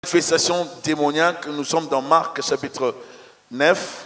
manifestation démoniaque. Nous sommes dans Marc chapitre 9.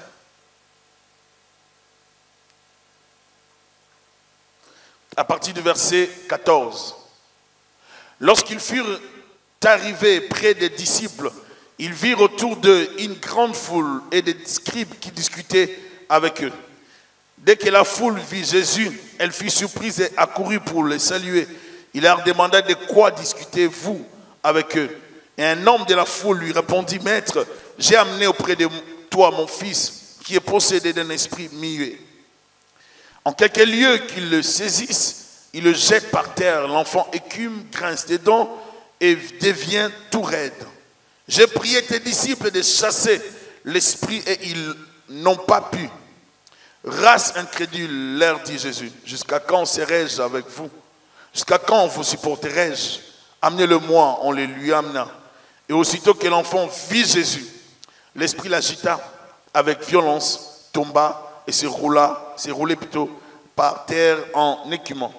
À partir du verset 14. Lorsqu'ils furent arrivés près des disciples, ils virent autour d'eux une grande foule et des scribes qui discutaient avec eux. Dès que la foule vit Jésus, elle fut surprise et accourut pour le saluer. Il leur demanda de quoi discutez-vous avec eux. Et un homme de la foule lui répondit, Maître, j'ai amené auprès de toi mon fils qui est possédé d'un esprit muet. En quelques lieux qu'il le saisisse, il le jette par terre. L'enfant écume, grince des dents et devient tout raide. J'ai prié tes disciples de chasser l'esprit et ils n'ont pas pu. Race incrédule, leur dit Jésus, jusqu'à quand serai-je avec vous? Jusqu'à quand vous supporterai-je? Amenez-le-moi, on le lui amena. Et aussitôt que l'enfant vit Jésus, l'esprit l'agita avec violence, tomba et se roulait plutôt par terre en écumant.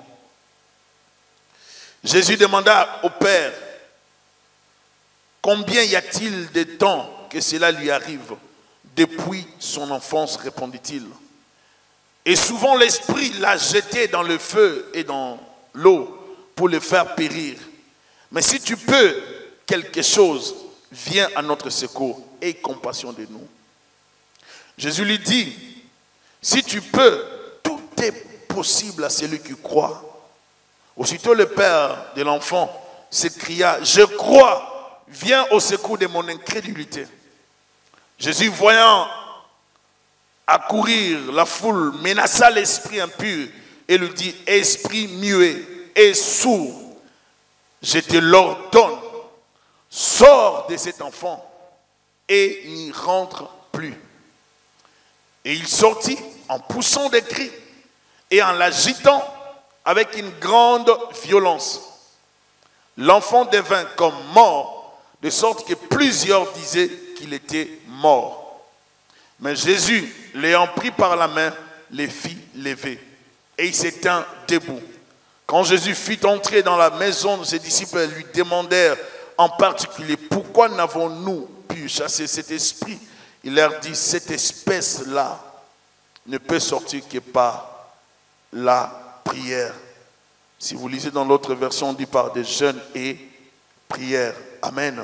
Jésus demanda au Père, combien y a-t-il de temps que cela lui arrive? Depuis son enfance, répondit-il. Et souvent l'esprit l'a jeté dans le feu et dans l'eau pour le faire périr. Mais si tu peux quelque chose, viens à notre secours et aie compassion de nous. Jésus lui dit, si tu peux, tout est possible à celui qui croit. Aussitôt le père de l'enfant s'écria, je crois, viens au secours de mon incrédulité. Jésus, voyant accourir la foule, menaça l'esprit impur et lui dit, esprit muet et sourd, je te l'ordonne, sors de cet enfant et n'y rentre plus. Et il sortit en poussant des cris et en l'agitant avec une grande violence. L'enfant devint comme mort, de sorte que plusieurs disaient qu'il était mort. Mais Jésus, l'ayant pris par la main, les fit lever. Et il se tint debout. Quand Jésus fut entré dans la maison, ses disciples lui demandèrent en particulier, pourquoi n'avons-nous pu chasser cet esprit? Il leur dit, cette espèce-là ne peut sortir que par la prière. Si vous lisez dans l'autre version, on dit par des jeûnes et prières. Amen.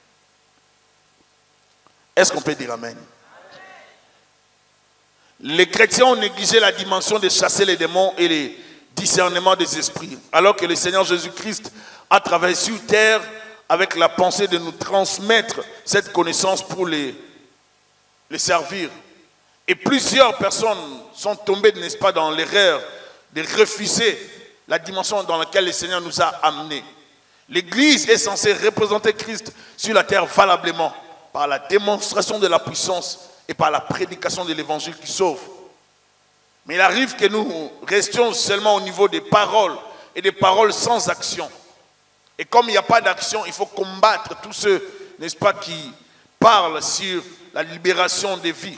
Est-ce qu'on peut dire amen? Les chrétiens ont négligé la dimension de chasser les démons et les discernements des esprits, alors que le Seigneur Jésus-Christ a travaillé sur terre avec la pensée de nous transmettre cette connaissance pour les servir. Et plusieurs personnes sont tombées, n'est-ce pas, dans l'erreur de refuser la dimension dans laquelle le Seigneur nous a amenés. L'Église est censée représenter Christ sur la terre valablement, par la démonstration de la puissance et par la prédication de l'évangile qui sauve. Mais il arrive que nous restions seulement au niveau des paroles et des paroles sans action. Et comme il n'y a pas d'action, il faut combattre tous ceux, n'est-ce pas, qui parlent sur la libération des vies.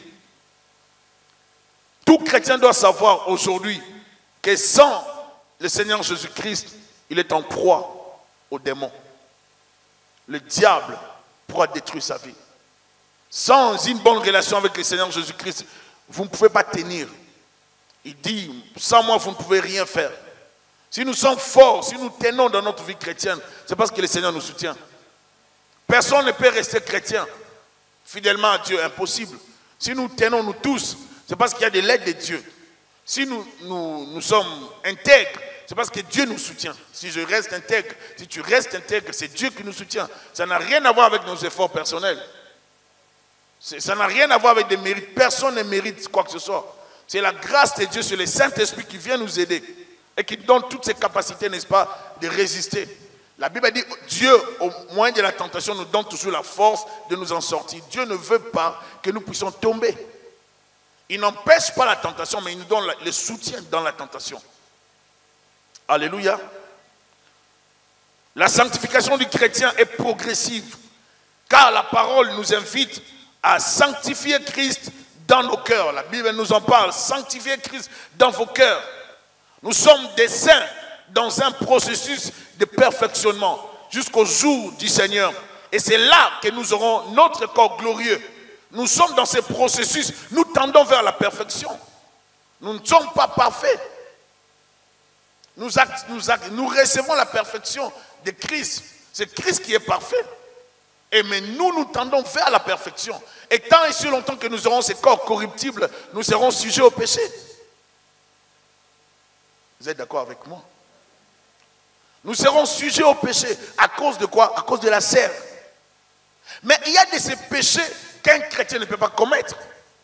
Tout chrétien doit savoir aujourd'hui que sans le Seigneur Jésus-Christ, il est en proie aux démons. Le diable pourra détruire sa vie. Sans une bonne relation avec le Seigneur Jésus-Christ, vous ne pouvez pas tenir. Il dit, sans moi, vous ne pouvez rien faire. Si nous sommes forts, si nous tenons dans notre vie chrétienne, c'est parce que le Seigneur nous soutient. Personne ne peut rester chrétien fidèlement à Dieu, impossible. Si nous tenons, nous tous, c'est parce qu'il y a de l'aide de Dieu. Si nous sommes intègres, c'est parce que Dieu nous soutient. Si je reste intègre, si tu restes intègre, c'est Dieu qui nous soutient. Ça n'a rien à voir avec nos efforts personnels. Ça n'a rien à voir avec des mérites. Personne ne mérite quoi que ce soit. C'est la grâce de Dieu sur le Saint-Esprit qui vient nous aider et qui donne toutes ses capacités, n'est-ce pas, de résister. La Bible dit, Dieu, au moyen de la tentation, nous donne toujours la force de nous en sortir. Dieu ne veut pas que nous puissions tomber. Il n'empêche pas la tentation, mais il nous donne le soutien dans la tentation. Alléluia. La sanctification du chrétien est progressive, car la parole nous invite à sanctifier Christ dans nos cœurs. La Bible nous en parle. Sanctifier Christ dans vos cœurs. Nous sommes des saints dans un processus de perfectionnement jusqu'au jour du Seigneur Et c'est là que nous aurons notre corps glorieux. Nous sommes dans ce processus, nous tendons vers la perfection. Nous ne sommes pas parfaits. Nous recevons la perfection de Christ. C'est Christ qui est parfait. Et mais nous tendons vers la perfection. Et tant et si longtemps que nous aurons ces corps corruptibles, nous serons sujets au péché. Vous êtes d'accord avec moi? Nous serons sujets au péché. À cause de quoi? À cause de la chair. Mais il y a de ces péchés qu'un chrétien ne peut pas commettre.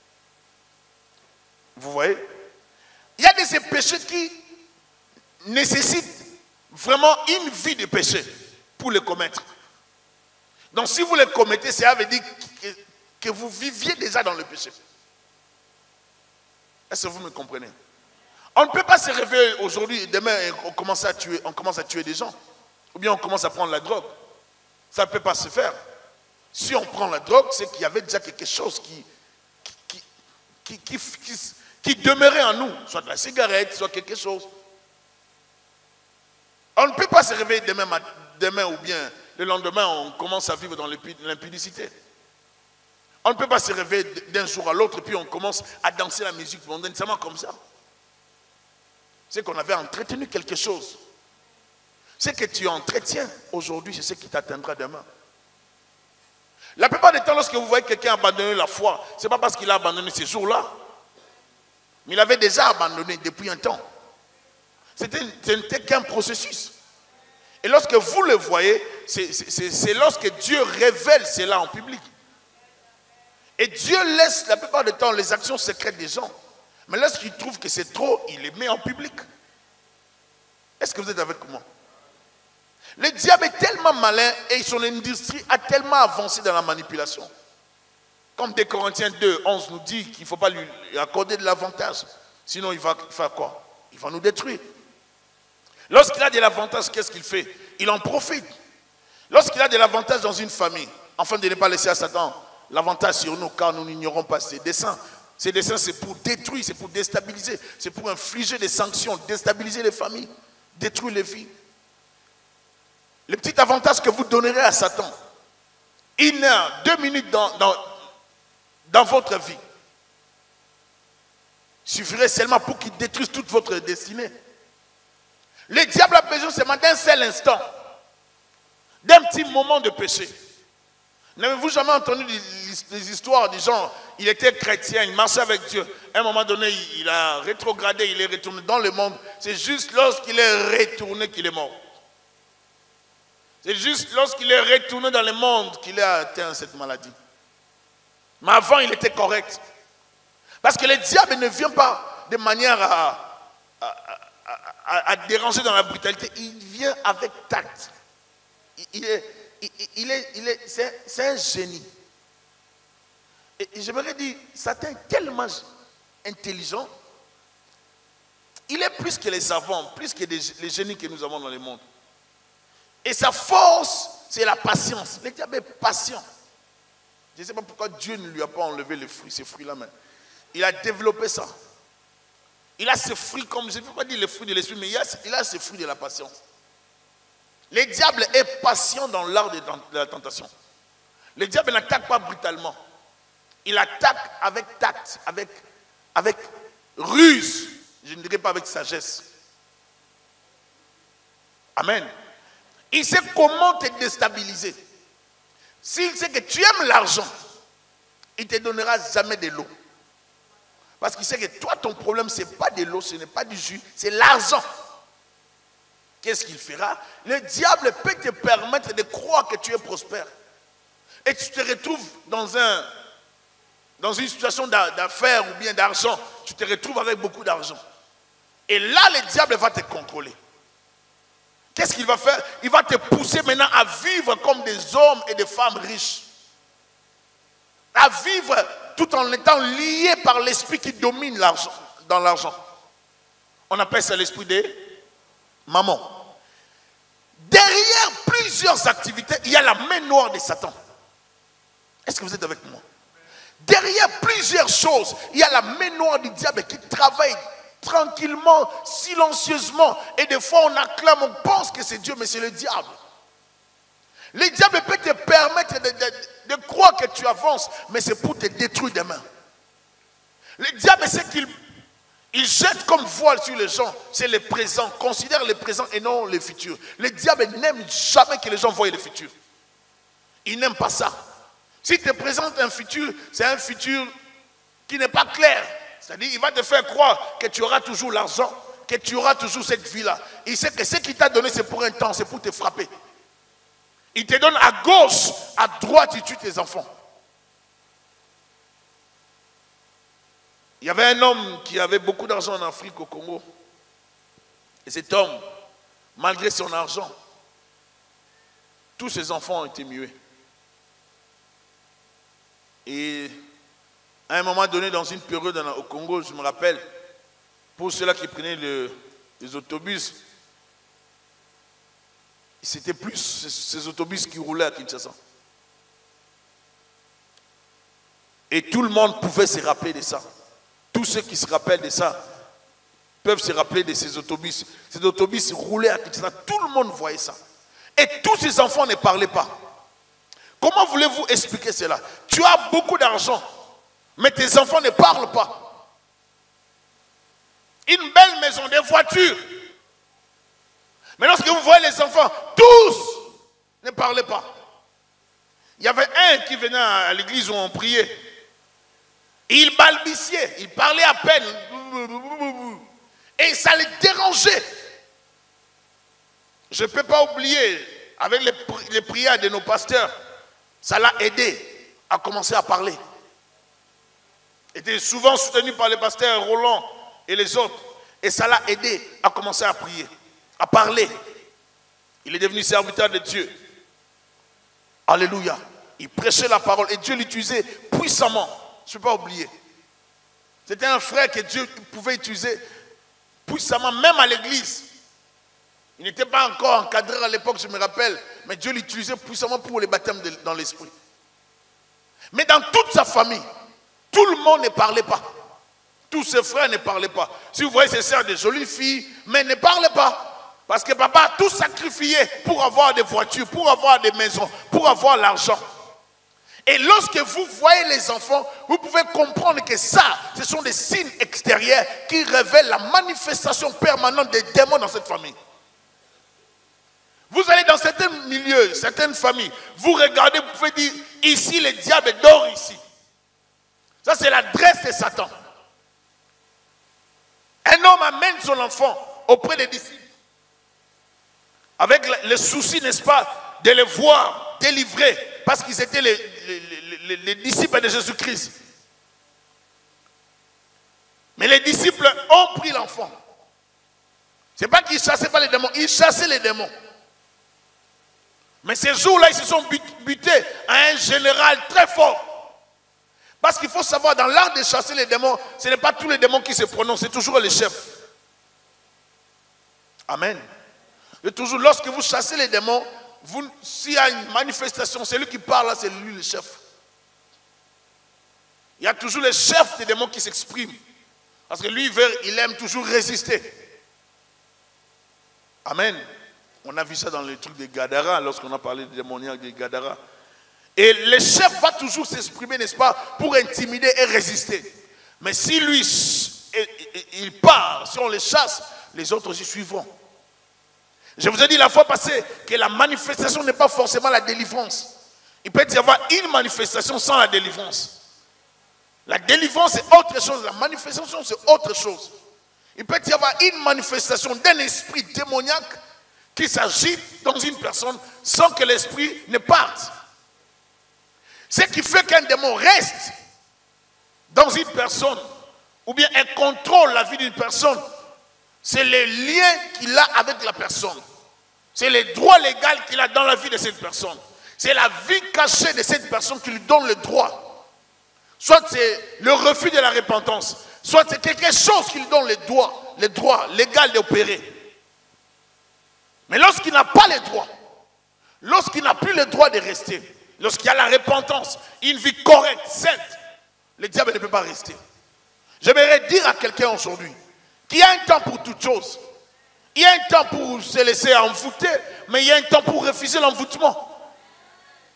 Vous voyez? Il y a de ces péchés qui nécessitent vraiment une vie de péché pour les commettre. Donc si vous les commettez, ça veut dire que vous viviez déjà dans le péché. Est-ce que vous me comprenez? On ne peut pas se réveiller aujourd'hui et demain et on commence à tuer des gens. Ou bien on commence à prendre la drogue. Ça ne peut pas se faire. Si on prend la drogue, c'est qu'il y avait déjà quelque chose qui demeurait en nous. Soit la cigarette, soit quelque chose. On ne peut pas se réveiller demain ou bien le lendemain, on commence à vivre dans l'impudicité. On ne peut pas se réveiller d'un jour à l'autre et puis on commence à danser la musique mondaine, seulement comme ça. C'est qu'on avait entretenu quelque chose. Ce que tu entretiens aujourd'hui, c'est ce qui t'atteindra demain. La plupart du temps, lorsque vous voyez quelqu'un abandonner la foi, ce n'est pas parce qu'il a abandonné ces jours-là. Mais il avait déjà abandonné depuis un temps. C'était qu'un processus. Et lorsque vous le voyez, c'est lorsque Dieu révèle cela en public. Et Dieu laisse la plupart du temps les actions secrètes des gens. Mais lorsqu'il trouve que c'est trop, il les met en public. Est-ce que vous êtes avec moi? Le diable est tellement malin et son industrie a tellement avancé dans la manipulation. Comme 2 Corinthiens 2, 11 nous dit qu'il ne faut pas lui accorder de l'avantage. Sinon, il va faire quoi? Il va nous détruire. Lorsqu'il a de l'avantage, qu'est-ce qu'il fait? Il en profite. Lorsqu'il a de l'avantage dans une famille, afin de ne pas laisser à Satan l'avantage sur nous, car nous n'ignorons pas ses desseins. Ses desseins, c'est pour détruire, c'est pour déstabiliser, c'est pour infliger des sanctions, déstabiliser les familles, détruire les vies. Le petit avantage que vous donnerez à Satan, 1 heure, 2 minutes dans votre vie, suffirait seulement pour qu'il détruise toute votre destinée. Le diable a besoin seulement d'un seul instant, d'un petit moment de péché. N'avez-vous jamais entendu des histoires des gens, il était chrétien, il marchait avec Dieu. À un moment donné, il a rétrogradé, il est retourné dans le monde. C'est juste lorsqu'il est retourné qu'il est mort. C'est juste lorsqu'il est retourné dans le monde qu'il a atteint cette maladie. Mais avant, il était correct. Parce que le diable ne vient pas de manière à déranger dans la brutalité. Il vient avec tact. C'est un génie. Et j'aimerais dire, Satan est tellement intelligent. Il est plus que les savants, plus que les génies que nous avons dans le monde. Et sa force, c'est la patience. Le diable est patient. Je ne sais pas pourquoi Dieu ne lui a pas enlevé les fruits, ces fruits-là même. Il a développé ça. Il a ces fruits, comme je ne peux pas dire les fruits de l'esprit, mais il a ces fruits de la patience. Le diable est patient dans l'art de la tentation. Le diable n'attaque pas brutalement. Il attaque avec tact, avec ruse. Je ne dirais pas avec sagesse. Amen. Il sait comment te déstabiliser. S'il sait que tu aimes l'argent, il ne te donnera jamais de l'eau. Parce qu'il sait que toi, ton problème, ce n'est pas de l'eau, ce n'est pas du jus, c'est l'argent. Qu'est-ce qu'il fera? Le diable peut te permettre de croire que tu es prospère. Et tu te retrouves dans une situation d'affaires ou bien d'argent. Tu te retrouves avec beaucoup d'argent. Et là, le diable va te contrôler. Qu'est-ce qu'il va faire? Il va te pousser maintenant à vivre comme des hommes et des femmes riches. À vivre tout en étant liés par l'esprit qui domine l'argent, dans l'argent. On appelle ça l'esprit de mammon. Derrière plusieurs activités, il y a la main noire de Satan. Est-ce que vous êtes avec moi? Derrière plusieurs choses, il y a la main noire du diable qui travaille tranquillement, silencieusement. Et des fois, on acclame, on pense que c'est Dieu, mais c'est le diable. Le diable peut te permettre de croire que tu avances, mais c'est pour te détruire demain. Le diable, c'est qu'il jette comme voile sur les gens, c'est le présent. Considère le présent et non le futur. Le diable n'aime jamais que les gens voient le futur. Il n'aime pas ça. S'il te présente un futur, c'est un futur qui n'est pas clair. C'est-à-dire, il va te faire croire que tu auras toujours l'argent, que tu auras toujours cette vie-là. Il sait que ce qu'il t'a donné, c'est pour un temps, c'est pour te frapper. Il te donne à gauche, à droite, il tue tes enfants. Il y avait un homme qui avait beaucoup d'argent en Afrique, au Congo. Et cet homme, malgré son argent, tous ses enfants ont été muets. Et à un moment donné, dans une période au Congo, je me rappelle, pour ceux-là qui prenaient les autobus, c'était plus ces autobus qui roulaient à Kinshasa. Et tout le monde pouvait se rappeler de ça. Tous ceux qui se rappellent de ça peuvent se rappeler de ces autobus. Ces autobus roulaient à Kinshasa. Tout le monde voyait ça. Et tous ces enfants ne parlaient pas. Comment voulez-vous expliquer cela? Tu as beaucoup d'argent, mais tes enfants ne parlent pas. Une belle maison, des voitures. Mais lorsque vous voyez les enfants, tous ne parlaient pas. Il y avait un qui venait à l'église où on priait. Il balbutiait, il parlait à peine. Et ça les dérangeait. Je ne peux pas oublier, avec les prières de nos pasteurs, ça l'a aidé à commencer à parler. Il était souvent soutenu par les pasteurs Roland et les autres. Et ça l'a aidé à commencer à prier, à parler. Il est devenu serviteur de Dieu. Alléluia. Il prêchait la parole et Dieu l'utilisait puissamment. Je ne peux pas oublier. C'était un frère que Dieu pouvait utiliser puissamment, même à l'église. Il n'était pas encore encadré à l'époque, je me rappelle. Mais Dieu l'utilisait puissamment pour les baptêmes dans l'esprit. Mais dans toute sa famille, tout le monde ne parlait pas. Tous ses frères ne parlaient pas. Si vous voyez ses sœurs, des jolies filles, mais ne parlaient pas. Parce que papa a tout sacrifié pour avoir des voitures, pour avoir des maisons, pour avoir l'argent. Et lorsque vous voyez les enfants, vous pouvez comprendre que ça, ce sont des signes extérieurs qui révèlent la manifestation permanente des démons dans cette famille. Vous allez dans certains milieux, certaines familles, vous regardez, vous pouvez dire, ici le diable dort ici. Ça c'est l'adresse de Satan. Un homme amène son enfant auprès des disciples. Avec le souci, n'est-ce pas, de les voir délivrés, parce qu'ils étaient les disciples de Jésus-Christ. Mais les disciples ont pris l'enfant. Ce n'est pas qu'ils ne chassaient pas les démons, ils chassaient les démons. Mais ces jours-là, ils se sont butés à un général très fort. Parce qu'il faut savoir, dans l'art de chasser les démons, ce n'est pas tous les démons qui se prononcent, c'est toujours les chefs. Amen. Et toujours, lorsque vous chassez les démons, s'il y a une manifestation, c'est lui qui parle là, c'est lui le chef. Il y a toujours le chef des démons qui s'exprime. Parce que lui, il aime toujours résister. Amen. On a vu ça dans les trucs de Gadara, lorsqu'on a parlé des démoniaques de Gadara. Et le chef va toujours s'exprimer, n'est-ce pas, pour intimider et résister. Mais si lui, il part, si on les chasse, les autres y suivront. Je vous ai dit la fois passée que la manifestation n'est pas forcément la délivrance. Il peut y avoir une manifestation sans la délivrance. La délivrance c'est autre chose, la manifestation c'est autre chose. Il peut y avoir une manifestation d'un esprit démoniaque qui s'agite dans une personne sans que l'esprit ne parte. Ce qui fait qu'un démon reste dans une personne ou bien un contrôle la vie d'une personne, c'est le lien qu'il a avec la personne. C'est le droit légal qu'il a dans la vie de cette personne. C'est la vie cachée de cette personne qui lui donne le droit. Soit c'est le refus de la repentance, soit c'est quelque chose qui lui donne le droit légal d'opérer. Mais lorsqu'il n'a pas le droit, lorsqu'il n'a plus le droit de rester, lorsqu'il y a la repentance, une vie correcte, sainte, le diable ne peut pas rester. J'aimerais dire à quelqu'un aujourd'hui qu'il y a un temps pour toute chose. Il y a un temps pour se laisser envoûter, mais il y a un temps pour refuser l'envoûtement.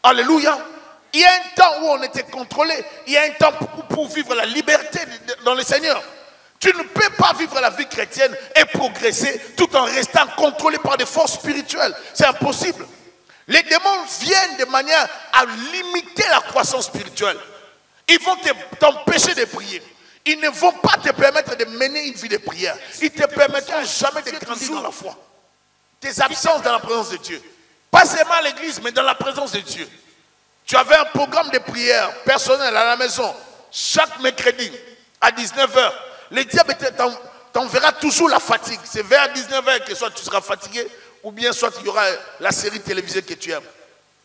Alléluia. Il y a un temps où on était contrôlé. Il y a un temps pour vivre la liberté dans le Seigneur. Tu ne peux pas vivre la vie chrétienne et progresser tout en restant contrôlé par des forces spirituelles. C'est impossible. Les démons viennent de manière à limiter la croissance spirituelle. Ils vont t'empêcher de prier. Ils ne vont pas te permettre de mener une vie de prière. Ils ne te permettront jamais de grandir dans la foi. Tes absences dans la présence de Dieu. Pas seulement à l'église, mais dans la présence de Dieu. Tu avais un programme de prière personnel à la maison, chaque mercredi à 19h. Le diable t'enverra toujours la fatigue. C'est vers 19h que soit tu seras fatigué, ou bien soit il y aura la série télévisée que tu aimes.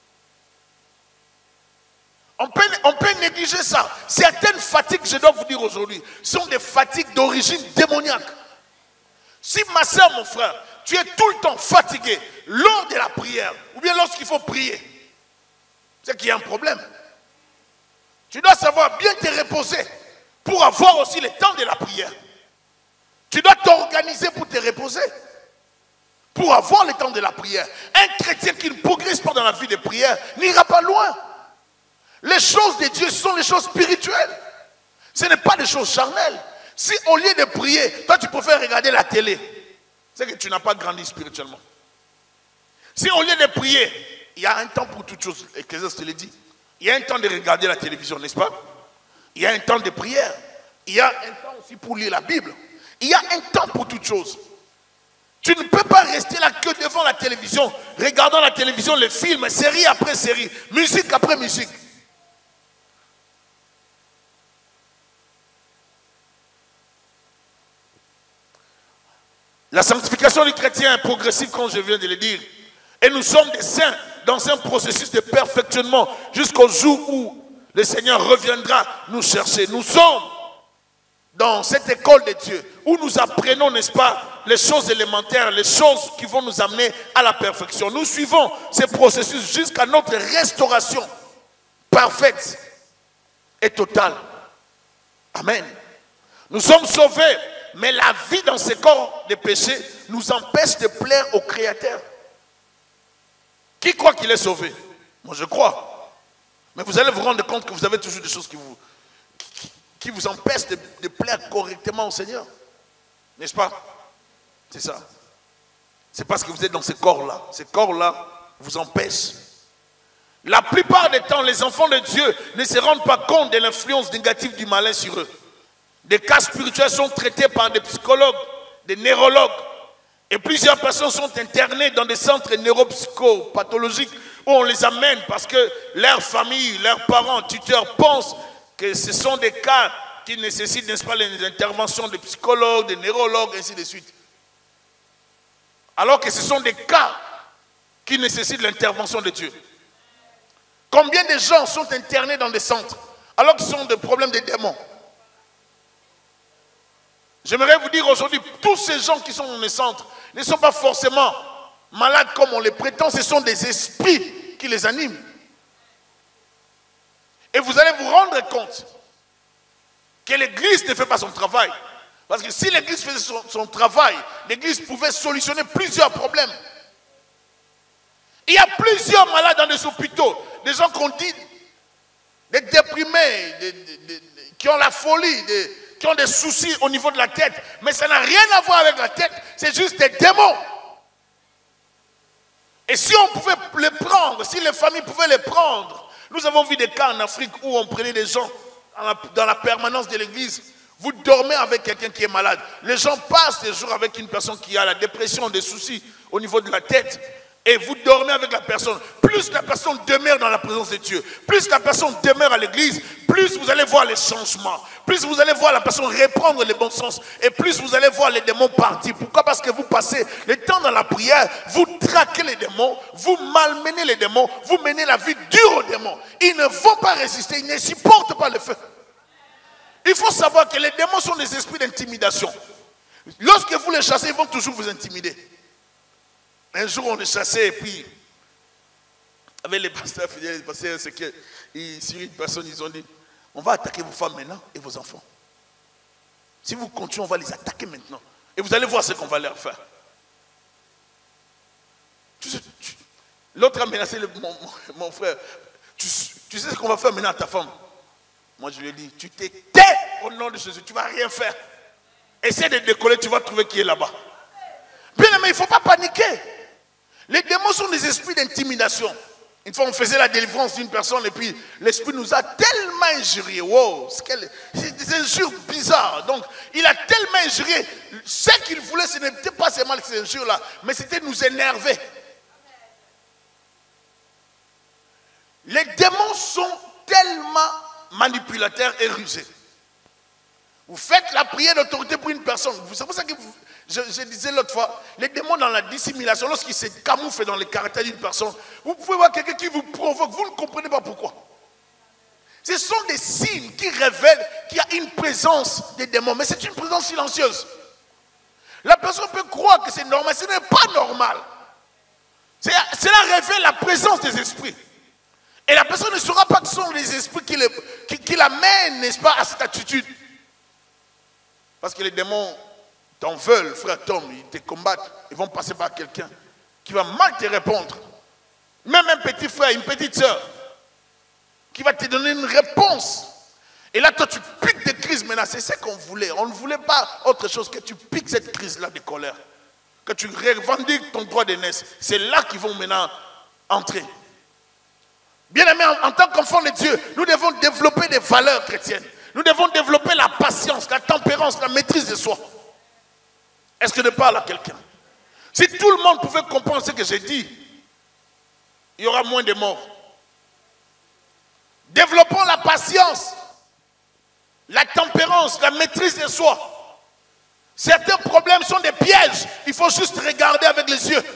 On peut négliger ça. Certaines fatigues, je dois vous dire aujourd'hui, sont des fatigues d'origine démoniaque. Si ma soeur, mon frère, tu es tout le temps fatigué lors de la prière, ou bien lorsqu'il faut prier, c'est qu'il y a un problème. Tu dois savoir bien te reposer pour avoir aussi le temps de la prière. Tu dois t'organiser pour te reposer, pour avoir le temps de la prière. Un chrétien qui ne progresse pas dans la vie de prière n'ira pas loin. Les choses de Dieu sont les choses spirituelles. Ce n'est pas des choses charnelles. Si au lieu de prier, toi tu préfères regarder la télé, c'est que tu n'as pas grandi spirituellement. Si au lieu de prier, il y a un temps pour toutes choses, Ecclésiaste te le dit. Il y a un temps de regarder la télévision, n'est-ce pas? Il y a un temps de prière. Il y a un temps aussi pour lire la Bible. Il y a un temps pour toutes choses. Tu ne peux pas rester là que devant la télévision, regardant la télévision, les films, série après série, musique après musique. La sanctification du chrétien est progressive, comme je viens de le dire. Et nous sommes des saints dans un processus de perfectionnement jusqu'au jour où le Seigneur reviendra nous chercher. Nous sommes dans cette école de Dieu où nous apprenons, n'est-ce pas, les choses élémentaires, les choses qui vont nous amener à la perfection. Nous suivons ce processus jusqu'à notre restauration parfaite et totale. Amen. Nous sommes sauvés, mais la vie dans ce corps de péché nous empêche de plaire au Créateur. Qui croit qu'il est sauvé? Moi je crois. Mais vous allez vous rendre compte que vous avez toujours des choses qui vous empêchent de plaire correctement au Seigneur. N'est-ce pas? C'est ça. C'est parce que vous êtes dans ce corps-là. Ce corps-là vous empêche. La plupart des temps, les enfants de Dieu ne se rendent pas compte de l'influence négative du malin sur eux. Des cas spirituels sont traités par des psychologues, des neurologues. Et plusieurs personnes sont internées dans des centres neuropsychopathologiques où on les amène parce que leur famille, leurs parents, tuteurs pensent que ce sont des cas qui nécessitent, n'est-ce pas, les interventions de psychologues, de neurologues, ainsi de suite. Alors que ce sont des cas qui nécessitent l'intervention de Dieu. Combien de gens sont internés dans des centres alors qu'ils ont des problèmes de démons? J'aimerais vous dire aujourd'hui, tous ces gens qui sont dans les centres ne sont pas forcément malades comme on les prétend, ce sont des esprits qui les animent. Et vous allez vous rendre compte que l'Église ne fait pas son travail. Parce que si l'Église faisait son travail, l'Église pouvait solutionner plusieurs problèmes. Il y a plusieurs malades dans des hôpitaux, des gens qu'on dit, des déprimés, qui ont la folie, qui ont des soucis au niveau de la tête. Mais ça n'a rien à voir avec la tête, c'est juste des démons. Et si on pouvait les prendre, si les familles pouvaient les prendre, nous avons vu des cas en Afrique où on prenait des gens dans la permanence de l'église. Vous dormez avec quelqu'un qui est malade. Les gens passent des jours avec une personne qui a la dépression, des soucis au niveau de la tête. Et vous dormez avec la personne. Plus la personne demeure dans la présence de Dieu, plus la personne demeure à l'église, plus vous allez voir les changements. Plus vous allez voir la personne reprendre le bon sens. Et plus vous allez voir les démons partir. Pourquoi? Parce que vous passez le temps dans la prière, vous traquez les démons, vous malmenez les démons, vous menez la vie dure aux démons. Ils ne vont pas résister, ils ne supportent pas le feu. Il faut savoir que les démons sont des esprits d'intimidation. Lorsque vous les chassez, ils vont toujours vous intimider. Un jour, on les chassait et puis, avec les pasteurs fidèles, les pasteurs, c'est que sur une personne, ils ont dit, on va attaquer vos femmes maintenant et vos enfants. Si vous continuez, on va les attaquer maintenant. Et vous allez voir ce qu'on va leur faire. L'autre a menacé mon frère. Tu sais ce qu'on va faire maintenant à ta femme? Moi je lui ai dit, tu te tais au nom de Jésus, tu ne vas rien faire. Essaie de décoller, tu vas trouver qui est là-bas. Bien aimé, il ne faut pas paniquer. Les démons sont des esprits d'intimidation. Une fois, on faisait la délivrance d'une personne et puis l'esprit nous a tellement injurié. Wow, c'est des injures bizarres. Donc, il a tellement injurié. Ce qu'il voulait, ce n'était pas seulement ces injures-là, mais c'était nous énerver. Les démons sont tellement manipulateurs et rusés. Vous faites la prière d'autorité pour une personne. C'est pour ça que je disais l'autre fois, les démons dans la dissimulation, lorsqu'ils se camouflent dans les caractères d'une personne, vous pouvez voir quelqu'un qui vous provoque, vous ne comprenez pas pourquoi. Ce sont des signes qui révèlent qu'il y a une présence des démons, mais c'est une présence silencieuse. La personne peut croire que c'est normal, ce n'est pas normal. Cela révèle la présence des esprits. Et la personne ne saura pas que ce sont les esprits qui l'amènent, n'est-ce pas, à cette attitude. Parce que les démons t'en veulent, frère Tom, ils te combattent, ils vont passer par quelqu'un qui va mal te répondre. Même un petit frère, une petite soeur, qui va te donner une réponse. Et là, toi, tu piques des crises maintenant. C'est ce qu'on voulait. On ne voulait pas autre chose que tu piques cette crise-là de colère. Que tu revendiques ton droit d'aînesse. C'est là qu'ils vont maintenant entrer. Bien aimé, en tant qu'enfant de Dieu, nous devons développer des valeurs chrétiennes. Nous devons développer la patience, la tempérance, la maîtrise de soi. Est-ce que je parle à quelqu'un? Si tout le monde pouvait comprendre ce que j'ai dit, il y aura moins de morts. Développons la patience, la tempérance, la maîtrise de soi. Certains problèmes sont des pièges. Il faut juste regarder avec les yeux.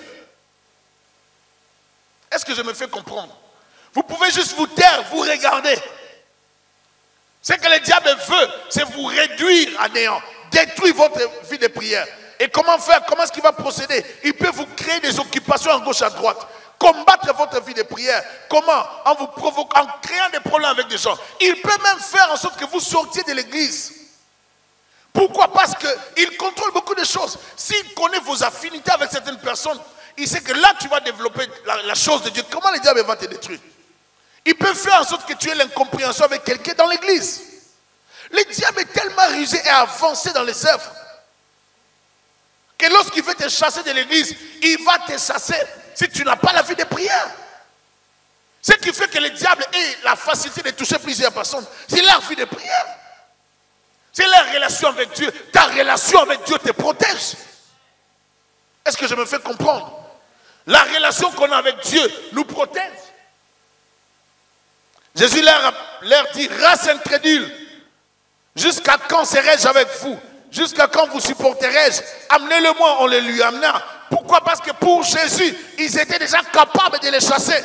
Est-ce que je me fais comprendre? Vous pouvez juste vous taire, vous regarder. Ce que le diable veut, c'est vous réduire à néant, détruire votre vie de prière. Et comment faire? Comment est-ce qu'il va procéder? Il peut vous créer des occupations à gauche, à droite. Combattre votre vie de prière. Comment? En vous provoquant, en créant des problèmes avec des gens. Il peut même faire en sorte que vous sortiez de l'église. Pourquoi? Parce qu'il contrôle beaucoup de choses. S'il connaît vos affinités avec certaines personnes, il sait que là, tu vas développer la chose de Dieu. Comment le diable va te détruire? Il peut faire en sorte que tu aies l'incompréhension avec quelqu'un dans l'église. Le diable est tellement rusé et avancé dans les œuvres que lorsqu'il veut te chasser de l'église, il va te chasser si tu n'as pas la vie de prière. Ce qui fait que le diable ait la facilité de toucher plusieurs personnes, c'est leur vie de prière. C'est leur relation avec Dieu. Ta relation avec Dieu te protège. Est-ce que je me fais comprendre? La relation qu'on a avec Dieu nous protège. Jésus leur dit, race incrédule, jusqu'à quand serai-je avec vous? Jusqu'à quand vous supporterai-je? Amenez-le-moi, on le lui amena. Pourquoi? Parce que pour Jésus, ils étaient déjà capables de les chasser.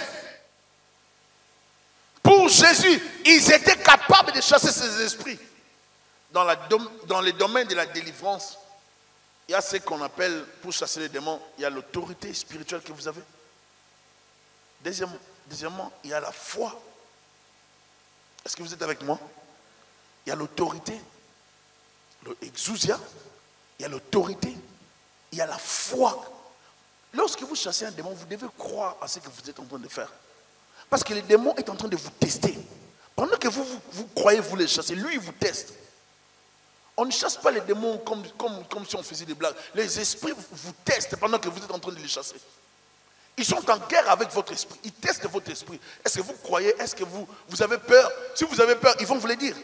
Pour Jésus, ils étaient capables de chasser ces esprits. Dans les domaines de la délivrance, il y a ce qu'on appelle, pour chasser les démons, il y a l'autorité spirituelle que vous avez. Deuxièmement, il y a la foi. Est-ce que vous êtes avec moi? Il y a l'autorité, l'exousia, il y a l'autorité, il y a la foi. Lorsque vous chassez un démon, vous devez croire à ce que vous êtes en train de faire. Parce que le démon est en train de vous tester. Pendant que vous croyez vous les chasser, lui il vous teste. On ne chasse pas les démons comme si on faisait des blagues. Les esprits vous testent pendant que vous êtes en train de les chasser. Ils sont en guerre avec votre esprit. Ils testent votre esprit. Est-ce que vous croyez? Est-ce que vous avez peur? Si vous avez peur, ils vont vous le dire.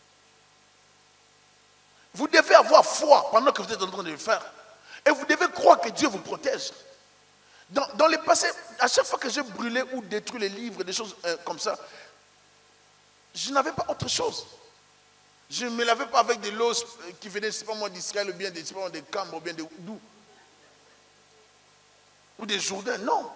Vous devez avoir foi pendant que vous êtes en train de le faire. Et vous devez croire que Dieu vous protège. Dans le passé, à chaque fois que j'ai brûlé ou détruit les livres, des choses comme ça, je n'avais pas autre chose. Je ne me lavais pas avec de l'eau qui venait, je ne sais pas moi, d'Israël ou bien des Cambres ou bien d'où. Ou des Jourdains, non.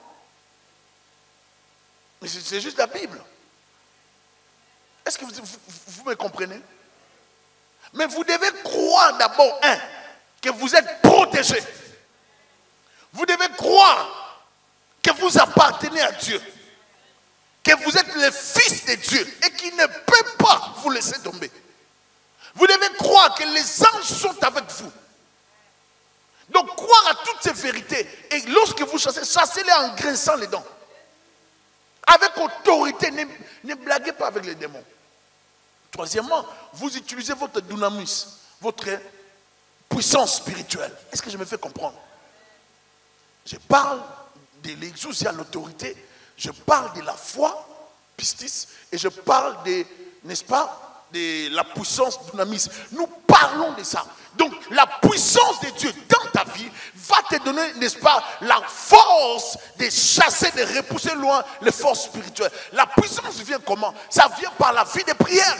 Mais c'est juste la Bible. Est-ce que vous me comprenez? Mais vous devez croire d'abord, que vous êtes protégé. Vous devez croire que vous appartenez à Dieu. Que vous êtes le fils de Dieu et qu'il ne peut pas vous laisser tomber. Vous devez croire que les anges sont avec vous. Donc croire à toutes ces vérités. Et lorsque vous chassez, chassez-les en grinçant les dents. Avec autorité, ne blaguez pas avec les démons. Troisièmement, vous utilisez votre dunamis, votre puissance spirituelle. Est-ce que je me fais comprendre? Je parle de l'exousia, l'autorité, je parle de la foi, pistis, et je parle de, n'est-ce pas, de la puissance dunamis. Nous parlons de ça. Donc, la puissance de Dieu dans ta vie va te donner, n'est-ce pas, la force de chasser, de repousser loin les forces spirituelles. La puissance vient comment? Ça vient par la vie de prière.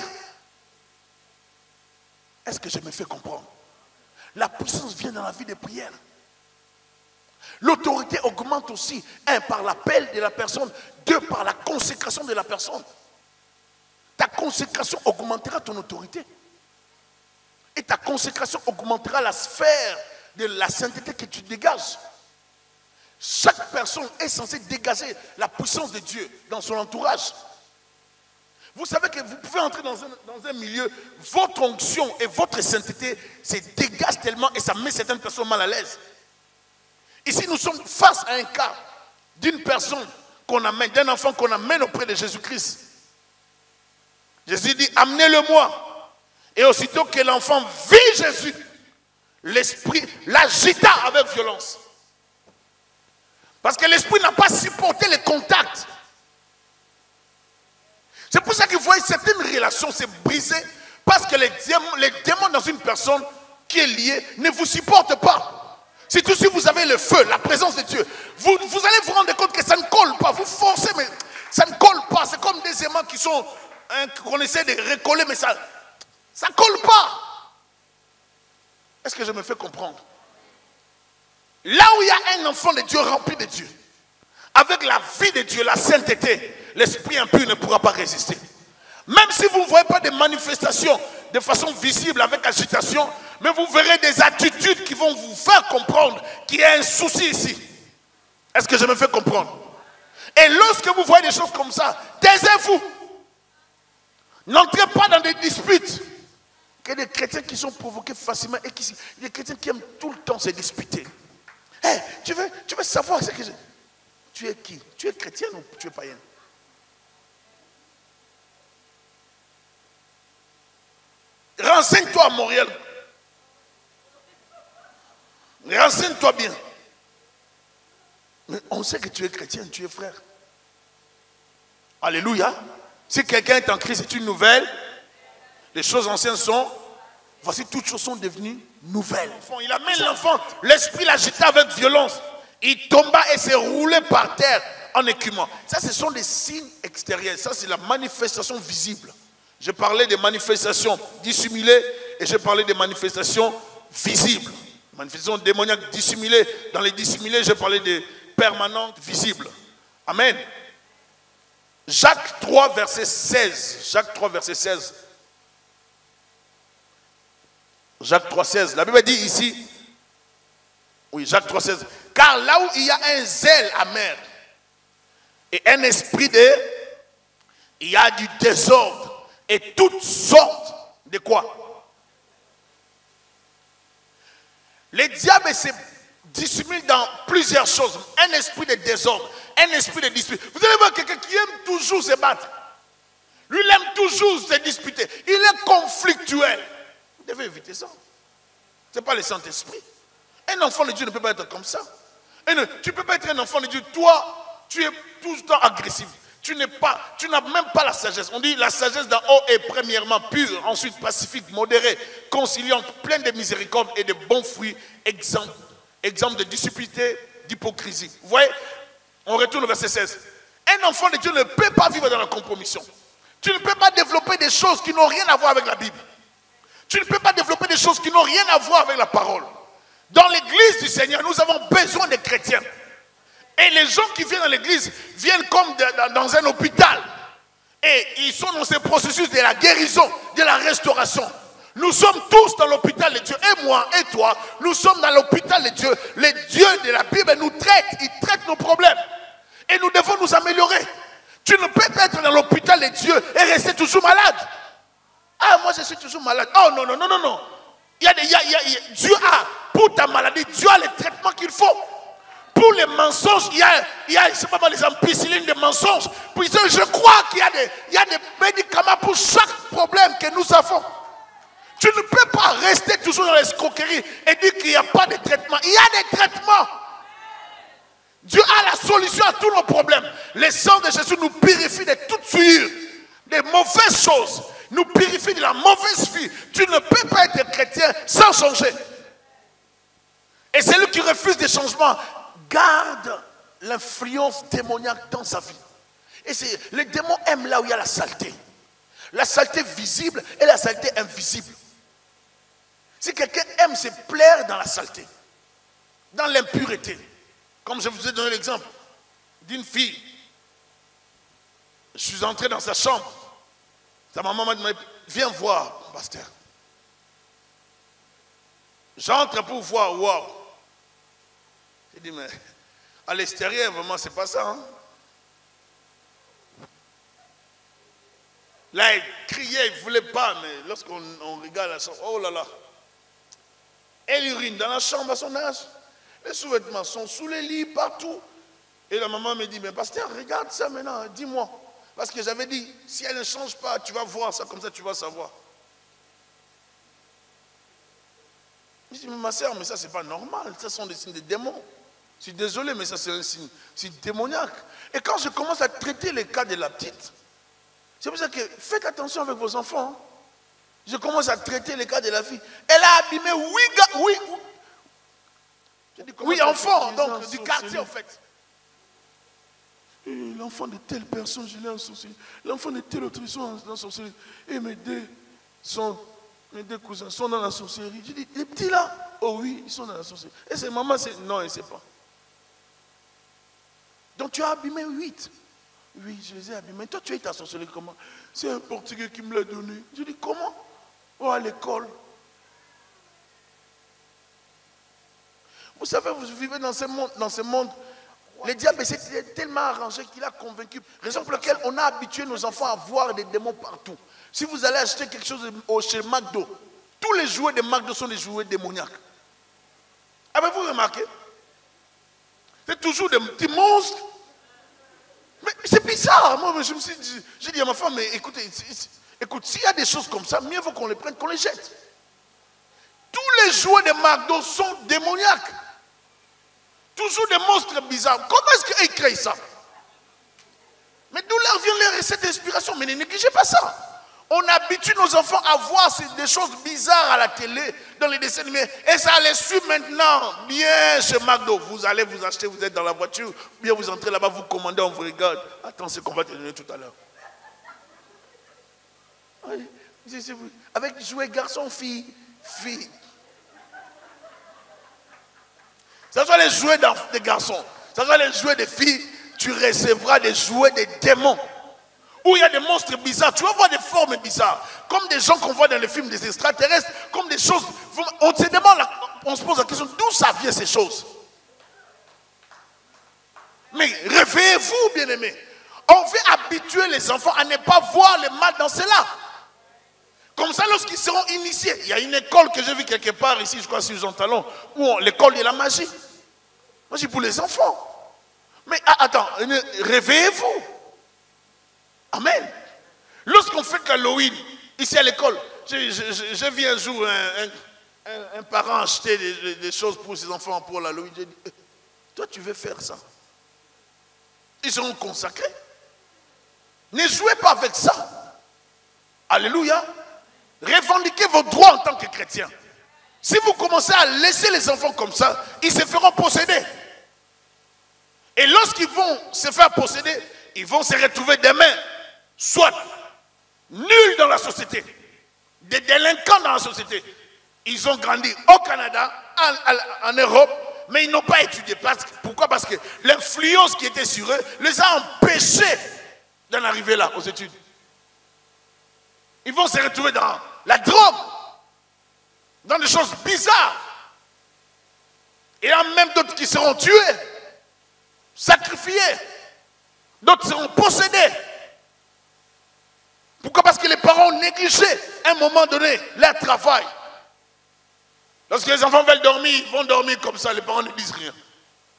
Est-ce que je me fais comprendre? La puissance vient dans la vie de prière. L'autorité augmente aussi, un, par l'appel de la personne, deux, par la consécration de la personne. Ta consécration augmentera ton autorité. Et ta consécration augmentera la sphère de la sainteté que tu dégages. Chaque personne est censée dégager la puissance de Dieu dans son entourage. Vous savez que vous pouvez entrer dans un milieu, votre onction et votre sainteté se dégagent tellement et ça met certaines personnes mal à l'aise. Ici, nous sommes face à un cas d'une personne qu'on amène, d'un enfant qu'on amène auprès de Jésus-Christ. Jésus dit, amenez-le-moi. Et aussitôt que l'enfant vit Jésus, l'esprit l'agita avec violence. Parce que l'esprit n'a pas supporté les contacts. C'est pour ça que vous voyez certaines relations se briser. Parce que les démons dans une personne qui est liée ne vous supportent pas. Surtout si vous avez le feu, la présence de Dieu. Vous allez vous rendre compte que ça ne colle pas. Vous forcez, mais ça ne colle pas. C'est comme des aimants qui sont, qu'on essaie de recoller, mais ça ne colle pas. Est-ce que je me fais comprendre? Là où il y a un enfant de Dieu rempli de Dieu, avec la vie de Dieu, la sainteté, l'esprit impur ne pourra pas résister. Même si vous ne voyez pas des manifestations de façon visible avec agitation, mais vous verrez des attitudes qui vont vous faire comprendre qu'il y a un souci ici. Est-ce que je me fais comprendre? Et lorsque vous voyez des choses comme ça, taisez-vous. N'entrez pas dans des disputes. Il y a des chrétiens qui sont provoqués facilement et des chrétiens qui aiment tout le temps se disputer. Hey, tu veux savoir ce que je... Tu es qui? Tu es chrétien ou tu es païen? Renseigne-toi à Montréal. Renseigne-toi bien. Mais on sait que tu es chrétien, tu es frère. Alléluia. Si quelqu'un est en Christ, c'est une nouvelle. Les choses anciennes sont... Voici, toutes choses sont devenues nouvelles. Il amène l'enfant. L'esprit l'agita avec violence. Il tomba et s'est roulé par terre en écumant. Ça, ce sont des signes extérieurs. Ça, c'est la manifestation visible. Je parlais des manifestations dissimulées et je parlais des manifestations visibles. Manifestations démoniaques dissimulées. Dans les dissimulés, je parlais des permanentes visibles. Amen. Jacques 3, verset 16. Jacques 3, verset 16. Jacques 3, 16. La Bible dit ici, oui, Jacques 3, 16. Car là où il y a un zèle amer et un esprit il y a du désordre et toutes sortes de quoi? Les diables se dissimulent dans plusieurs choses. Un esprit de désordre, un esprit de dispute. Vous allez voir quelqu'un qui aime toujours se battre. Lui, il aime toujours se disputer. Il est conflictuel. Vous devez éviter ça. Ce n'est pas le Saint-Esprit. Un enfant de Dieu ne peut pas être comme ça. Tu ne peux pas être un enfant de Dier. Toi, tu es tout le temps agressif. Tu n'as même pas la sagesse. On dit la sagesse d'en haut est premièrement pure, ensuite pacifique, modérée, conciliante, pleine de miséricorde et de bons fruits, exemple de disciplinité, d'hypocrisie. Vous voyez, on retourne au verset 16. Un enfant de Dieu ne peut pas vivre dans la compromission. Tu ne peux pas développer des choses qui n'ont rien à voir avec la Bible. Tu ne peux pas développer des choses qui n'ont rien à voir avec la parole. Dans l'église du Seigneur, nous avons besoin des chrétiens. Et les gens qui viennent dans l'église viennent comme dans un hôpital. Et ils sont dans ce processus de la guérison, de la restauration. Nous sommes tous dans l'hôpital de Dieu. Et moi et toi, nous sommes dans l'hôpital de Dieu. Les dieux de la Bible nous traitent. Ils traitent nos problèmes. Et nous devons nous améliorer. Tu ne peux pas être dans l'hôpital de Dieu et rester toujours malade. Ah, moi je suis toujours malade. Oh non, non, non, non, non. Dieu a, pour ta maladie, Dieu a les traitements qu'il faut. Pour les mensonges, il y a c'est pas mal les ampicillines de mensonges. Puis je crois qu'il y a des médicaments pour chaque problème que nous avons. Tu ne peux pas rester toujours dans l'escroquerie et dire qu'il n'y a pas de traitement. Il y a des traitements. Dieu a la solution à tous nos problèmes. Le sang de Jésus nous purifie de toute souillure, des mauvaises choses, nous purifie de la mauvaise vie. Tu ne peux pas être chrétien sans changer. Et celui qui refuse des changements garde l'influence démoniaque dans sa vie. Et les démons aiment là où il y a la saleté. La saleté visible et la saleté invisible. Si quelqu'un aime se plaire dans la saleté, dans l'impureté, comme je vous ai donné l'exemple d'une fille, je suis entré dans sa chambre, sa maman m'a dit, viens voir, pasteur. J'entre pour voir, waouh. J'ai dit, mais à l'extérieur, vraiment, c'est pas ça. Hein? Là, il criait, il ne voulait pas, mais lorsqu'on regarde la chambre, oh là là. Elle urine dans la chambre à son âge. Les sous-vêtements sont sous les lits, partout. Et la maman me dit, mais pasteur, regarde ça maintenant, dis-moi. Parce que j'avais dit, si elle ne change pas, tu vas voir ça, comme ça tu vas savoir. Je dis, mais ma soeur, mais ça c'est pas normal, ça sont des signes de démons. Je suis désolé, mais ça c'est un signe, c'est démoniaque. Et quand je commence à traiter les cas de la petite, c'est pour ça que faites attention avec vos enfants. Hein. Je commence à traiter les cas de la fille. Elle a abîmé 8 gars, oui, enfants, donc du quartier en fait. L'enfant de telle personne, je l'ai en sorcellerie. L'enfant de telle autre, ils sont dans la sorcellerie. Et mes deux cousins sont dans la sorcellerie. Je dis, les petits là, oh oui, ils sont dans la sorcellerie. Et c'est maman, non, elle ne sait pas. Donc tu as abîmé 8. Oui, je les ai abîmés. Toi, tu as été à la sorcellerie comment? C'est un Portugais qui me l'a donné. Je dis, comment? Oh, à l'école. Vous savez, vous vivez dans ce monde. Le diable s'est tellement arrangé qu'il a convaincu. Raison pour laquelle on a habitué nos enfants à voir des démons partout. Si vous allez acheter quelque chose chez McDo, tous les jouets de McDo sont des jouets démoniaques. Avez-vous remarqué? C'est toujours des petits monstres. Mais c'est bizarre. Moi, je me suis dit, j'ai dit à ma femme, mais écoutez, s'il y a des choses comme ça, mieux vaut qu'on les prenne, qu'on les jette. Tous les jouets de McDo sont démoniaques. Toujours des monstres bizarres. Comment est-ce qu'ils créent ça? Mais d'où leur vient les recettes d'inspiration? Mais ne négligez pas ça. On habitue nos enfants à voir des choses bizarres à la télé, dans les dessins animés. Et ça les suit maintenant. Bien chez McDo. Vous allez vous acheter, vous êtes dans la voiture. Bien vous entrez là-bas, vous commandez, on vous regarde. Attends, c'est qu'on va te donner tout à l'heure. Avec jouets garçons, filles. Ça soit les jouets des garçons, ça soit les jouets des filles, tu recevras des jouets des démons. Où il y a des monstres bizarres, tu vas voir des formes bizarres. Comme des gens qu'on voit dans les films des extraterrestres, comme des choses. On se demande, on se pose la question, d'où ça vient ces choses? Mais réveillez-vous, bien-aimés. On veut habituer les enfants à ne pas voir le mal dans cela. Comme ça, lorsqu'ils seront initiés, il y a une école que j'ai vue quelque part ici, je crois, sur Jean Talon, où l'école de la magie. Moi, j'ai pour les enfants. Mais attends, réveillez-vous. Amen. Lorsqu'on fait l'Halloween, ici à l'école, j'ai vu un jour un parent acheter des choses pour ses enfants pour l'Halloween. J'ai dit, toi, tu veux faire ça? Ils seront consacrés. Ne jouez pas avec ça. Alléluia. Revendiquez vos droits en tant que chrétien. Si vous commencez à laisser les enfants comme ça, ils se feront posséder. Et lorsqu'ils vont se faire posséder, ils vont se retrouver demain, soit nuls dans la société, des délinquants dans la société. Ils ont grandi au Canada, en Europe, mais ils n'ont pas étudié. Pourquoi? Parce que l'influence qui était sur eux les a empêchés d'en arriver là, aux études. Ils vont se retrouver dans la drogue, dans des choses bizarres. Et il y a même d'autres qui seront tués, sacrifiés. D'autres seront possédés. Pourquoi? Parce que les parents ont négligé à un moment donné leur travail. Lorsque les enfants veulent dormir, ils vont dormir comme ça, les parents ne disent rien.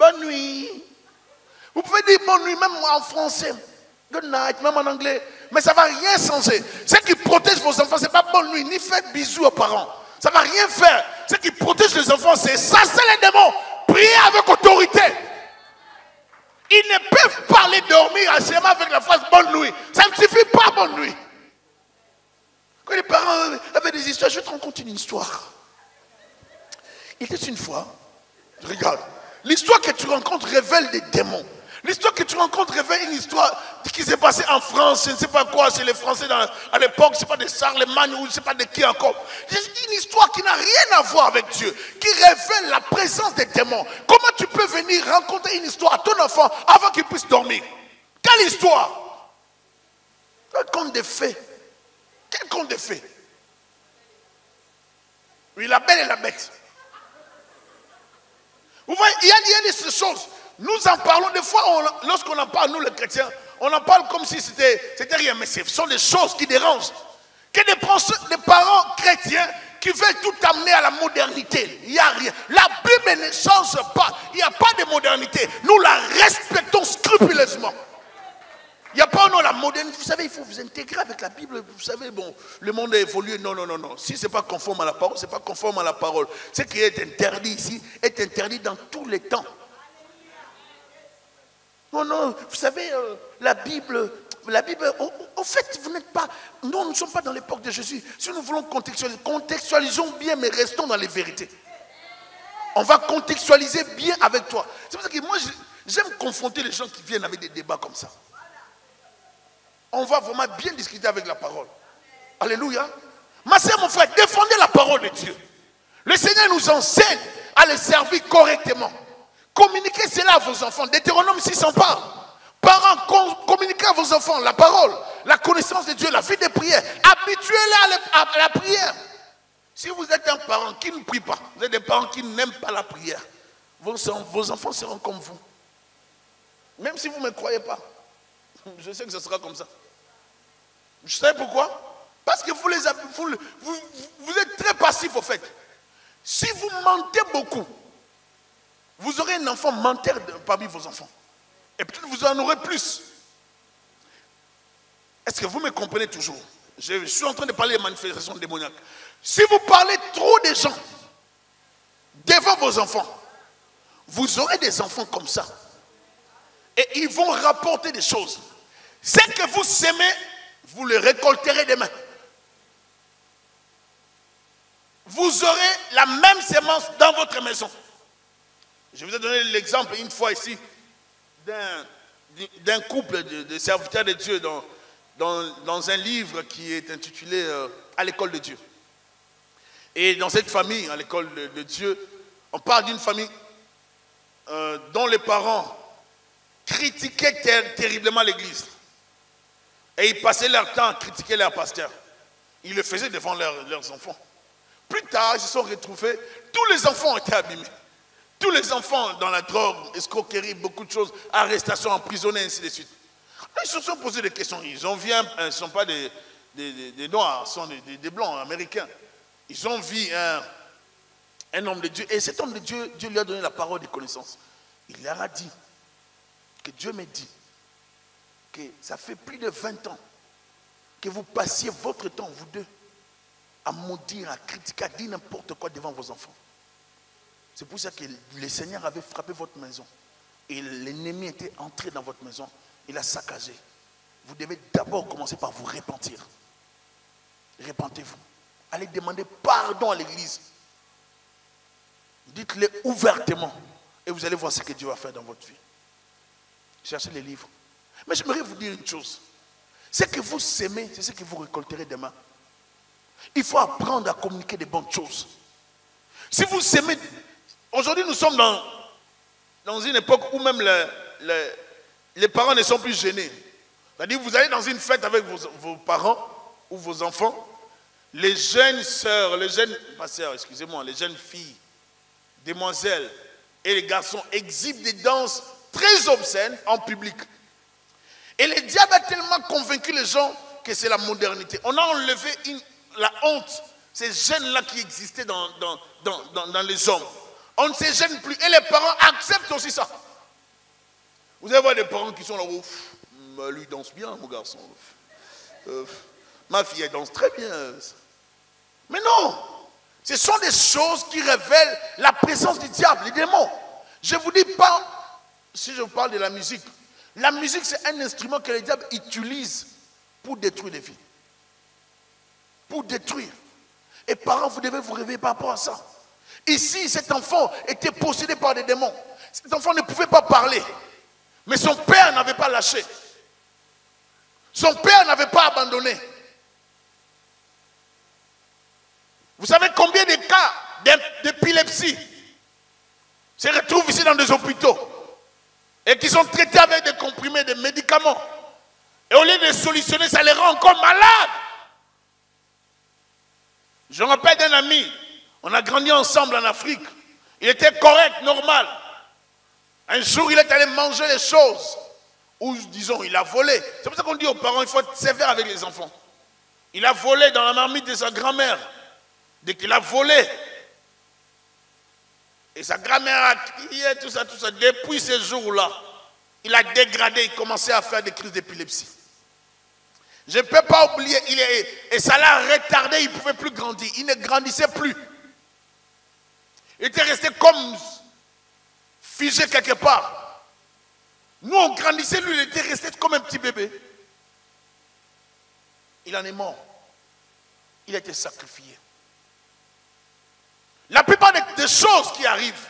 bonne nuit. Vous pouvez dire bonne nuit même en français. Good night, même en anglais. Mais ça ne va rien changer. Ce qui protège vos enfants, ce n'est pas bonne nuit, ni faire bisous aux parents. Ça ne va rien faire. Ce qui protège les enfants, c'est chasser les démons. Prier avec autorité. Ils ne peuvent pas les dormir assurément avec la phrase bonne nuit. Ça ne suffit pas bonne nuit. Quand les parents avaient des histoires, je te raconte une histoire. Il était une fois, regarde, l'histoire que tu rencontres révèle des démons. L'histoire que tu rencontres révèle une histoire qui s'est passée en France, je ne sais pas quoi, c'est les Français à l'époque, je ne sais pas de Charlemagne ou je ne sais pas de qui encore. C'est une histoire qui n'a rien à voir avec Dieu, qui révèle la présence des démons. Comment tu peux venir raconter une histoire à ton enfant avant qu'il puisse dormir? Quelle histoire? Quel conte de fées? Quel conte de fées? Oui, la belle et la bête. Vous voyez, il y a des choses. Nous en parlons des fois, lorsqu'on en parle, nous les chrétiens, on en parle comme si c'était rien. Mais ce sont des choses qui dérangent. Que des parents chrétiens qui veulent tout amener à la modernité. Il n'y a rien. La Bible ne change pas. Il n'y a pas de modernité. Nous la respectons scrupuleusement. Il n'y a pas la modernité. Vous savez, il faut vous intégrer avec la Bible. Vous savez, bon, le monde a évolué. Non, non, non, non. Si ce n'est pas conforme à la parole, ce n'est pas conforme à la parole. Ce qui est interdit ici est interdit dans tous les temps. Non, non, vous savez, la Bible, au fait, vous n'êtes pas, nous ne sommes pas dans l'époque de Jésus. Si nous voulons contextualisons bien, mais restons dans les vérités. On va contextualiser bien avec toi. C'est pour ça que moi, j'aime confronter les gens qui viennent avec des débats comme ça. On va vraiment bien discuter avec la parole. Alléluia. Ma soeur, mon frère, défendez la parole de Dieu. Le Seigneur nous enseigne à le servir correctement. Communiquez cela à vos enfants. Deutéronome 6 en parle. Parents, communiquez à vos enfants la parole, la connaissance de Dieu, la vie de prière. Habituez-les à la prière. Si vous êtes un parent qui ne prie pas, vous êtes des parents qui n'aiment pas la prière, vos enfants seront comme vous. Même si vous ne me croyez pas, je sais que ce sera comme ça. Je sais pourquoi? Parce que vous êtes très passif au fait. Si vous mentez beaucoup, vous aurez un enfant menteur parmi vos enfants. Et peut-être vous en aurez plus. Est-ce que vous me comprenez toujours? Je suis en train de parler des manifestations démoniaques. Si vous parlez trop des gens devant vos enfants, vous aurez des enfants comme ça. Et ils vont rapporter des choses. Ce que vous semez, vous le récolterez demain. Vous aurez la même semence dans votre maison. Je vous ai donné l'exemple une fois ici d'un couple de serviteurs de Dieu dans un livre qui est intitulé À l'école de Dieu. Et dans cette famille, à l'école de Dieu, on parle d'une famille dont les parents critiquaient terriblement l'église. Et ils passaient leur temps à critiquer leur pasteur. Ils le faisaient devant leurs enfants. Plus tard, ils se sont retrouvés, tous les enfants ont été abîmés. Tous les enfants dans la drogue, escroquerie, beaucoup de choses, arrestations, emprisonnés, ainsi de suite. Ils se sont posé des questions. Ils ne sont pas des noirs, ce sont des blancs américains. Ils ont vu un homme de Dieu. Et cet homme de Dieu, Dieu lui a donné la parole de connaissance. Il leur a dit que Dieu m'a dit que ça fait plus de 20 ans que vous passiez votre temps, vous deux, à maudire, à critiquer, à dire n'importe quoi devant vos enfants. C'est pour ça que le Seigneur avait frappé votre maison. Et l'ennemi était entré dans votre maison. Il a saccagé. Vous devez d'abord commencer par vous repentir. Repentez-vous. Allez demander pardon à l'église. Dites-le ouvertement. Et vous allez voir ce que Dieu va faire dans votre vie. Cherchez les livres. Mais j'aimerais vous dire une chose. Ce que vous semez, c'est ce que vous récolterez demain. Il faut apprendre à communiquer des bonnes choses. Si vous semez... Aujourd'hui, nous sommes dans une époque où même les parents ne sont plus gênés. C'est-à-dire que vous allez dans une fête avec vos parents ou vos enfants, les jeunes sœurs, les jeunes filles, demoiselles et les garçons exhibent des danses très obscènes en public. Et le diable a tellement convaincu les gens que c'est la modernité. On a enlevé la honte, ces gènes-là qui existaient dans les hommes. On ne se gêne plus. Et les parents acceptent aussi ça. Vous allez voir des parents qui sont là, ouf, lui danse bien, mon garçon. Ma fille, elle danse très bien. Mais non, ce sont des choses qui révèlent la présence du diable, les démons. Je ne vous dis pas, si je vous parle de la musique c'est un instrument que le diable utilise pour détruire les vies. Pour détruire. Et parents, vous devez vous réveiller par rapport à ça. Ici, cet enfant était possédé par des démons. Cet enfant ne pouvait pas parler. Mais son père n'avait pas lâché. Son père n'avait pas abandonné. Vous savez combien de cas d'épilepsie se retrouvent ici dans des hôpitaux et qui sont traités avec des comprimés, des médicaments. Et au lieu de solutionner, ça les rend encore malades. Je me rappelle d'un ami, on a grandi ensemble en Afrique. Il était correct, normal. Un jour, il est allé manger les choses. Ou disons, il a volé. C'est pour ça qu'on dit aux parents, il faut être sévère avec les enfants. Il a volé dans la marmite de sa grand-mère. Dès qu'il a volé, et sa grand-mère a crié, tout ça. Depuis ce jour-là, il a dégradé, il commençait à faire des crises d'épilepsie. Je ne peux pas oublier, et ça l'a retardé, il ne pouvait plus grandir. Il ne grandissait plus. Il était resté comme figé quelque part. Nous, on grandissait, lui, il était resté comme un petit bébé. Il en est mort. Il a été sacrifié. La plupart des choses qui arrivent,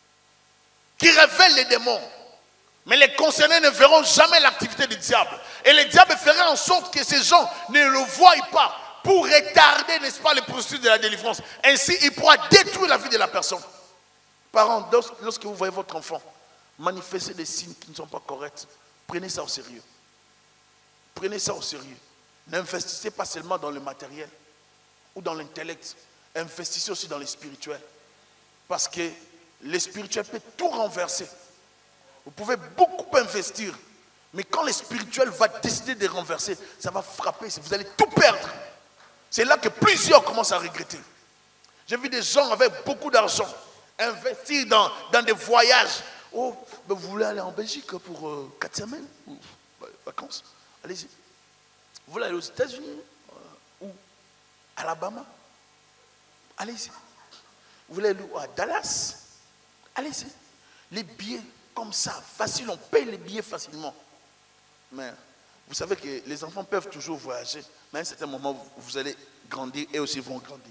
qui révèlent les démons, mais les concernés ne verront jamais l'activité du diable. Et le diable ferait en sorte que ces gens ne le voient pas pour retarder, n'est-ce pas, les processus de la délivrance. Ainsi, il pourra détruire la vie de la personne. Parents, lorsque vous voyez votre enfant manifester des signes qui ne sont pas corrects, prenez ça au sérieux. Prenez ça au sérieux. N'investissez pas seulement dans le matériel ou dans l'intellect. Investissez aussi dans le spirituel. Parce que le spirituel peut tout renverser. Vous pouvez beaucoup investir. Mais quand le spirituel va décider de renverser, ça va frapper. Vous allez tout perdre. C'est là que plusieurs commencent à regretter. J'ai vu des gens avec beaucoup d'argent investir dans des voyages. Oh, ben vous voulez aller en Belgique pour 4 semaines ou vacances? Allez-y. Vous voulez aller aux États-Unis ou Alabama? Allez-y. Vous voulez aller à Dallas? Allez-y. Les billets comme ça, facile, on paye les billets facilement. Mais vous savez que les enfants peuvent toujours voyager, mais à un certain moment, vous allez grandir et aussi vont grandir.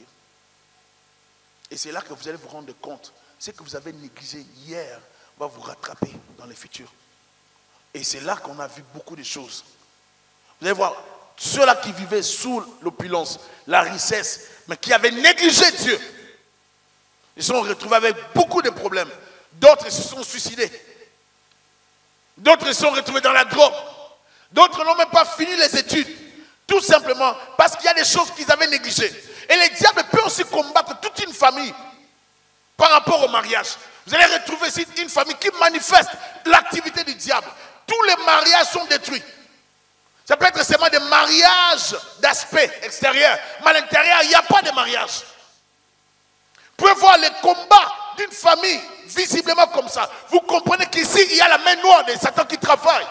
Et c'est là que vous allez vous rendre compte. Ce que vous avez négligé hier va vous rattraper dans le futur. Et c'est là qu'on a vu beaucoup de choses. Vous allez voir, ceux-là qui vivaient sous l'opulence, la richesse, mais qui avaient négligé Dieu, ils se sont retrouvés avec beaucoup de problèmes. D'autres se sont suicidés. D'autres se sont retrouvés dans la drogue. D'autres n'ont même pas fini les études. Tout simplement parce qu'il y a des choses qu'ils avaient négligées. Et le diable peut aussi combattre toute une famille par rapport au mariage. Vous allez retrouver ici une famille qui manifeste l'activité du diable. Tous les mariages sont détruits. Ça peut être seulement des mariages d'aspect extérieur. Mais à l'intérieur, il n'y a pas de mariage. Vous pouvez voir les combats d'une famille visiblement comme ça. Vous comprenez qu'ici, il y a la main noire de Satan qui travaille.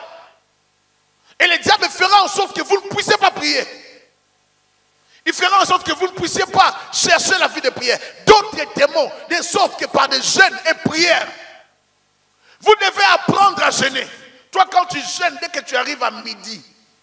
Et le diable fera en sorte que vous ne puissiez pas prier. Il fera en sorte que vous ne puissiez pas chercher la vie de prière. D'autres démons, de sorte que par des jeûnes et prières, vous devez apprendre à jeûner. Toi, quand tu jeûnes, dès que tu arrives à midi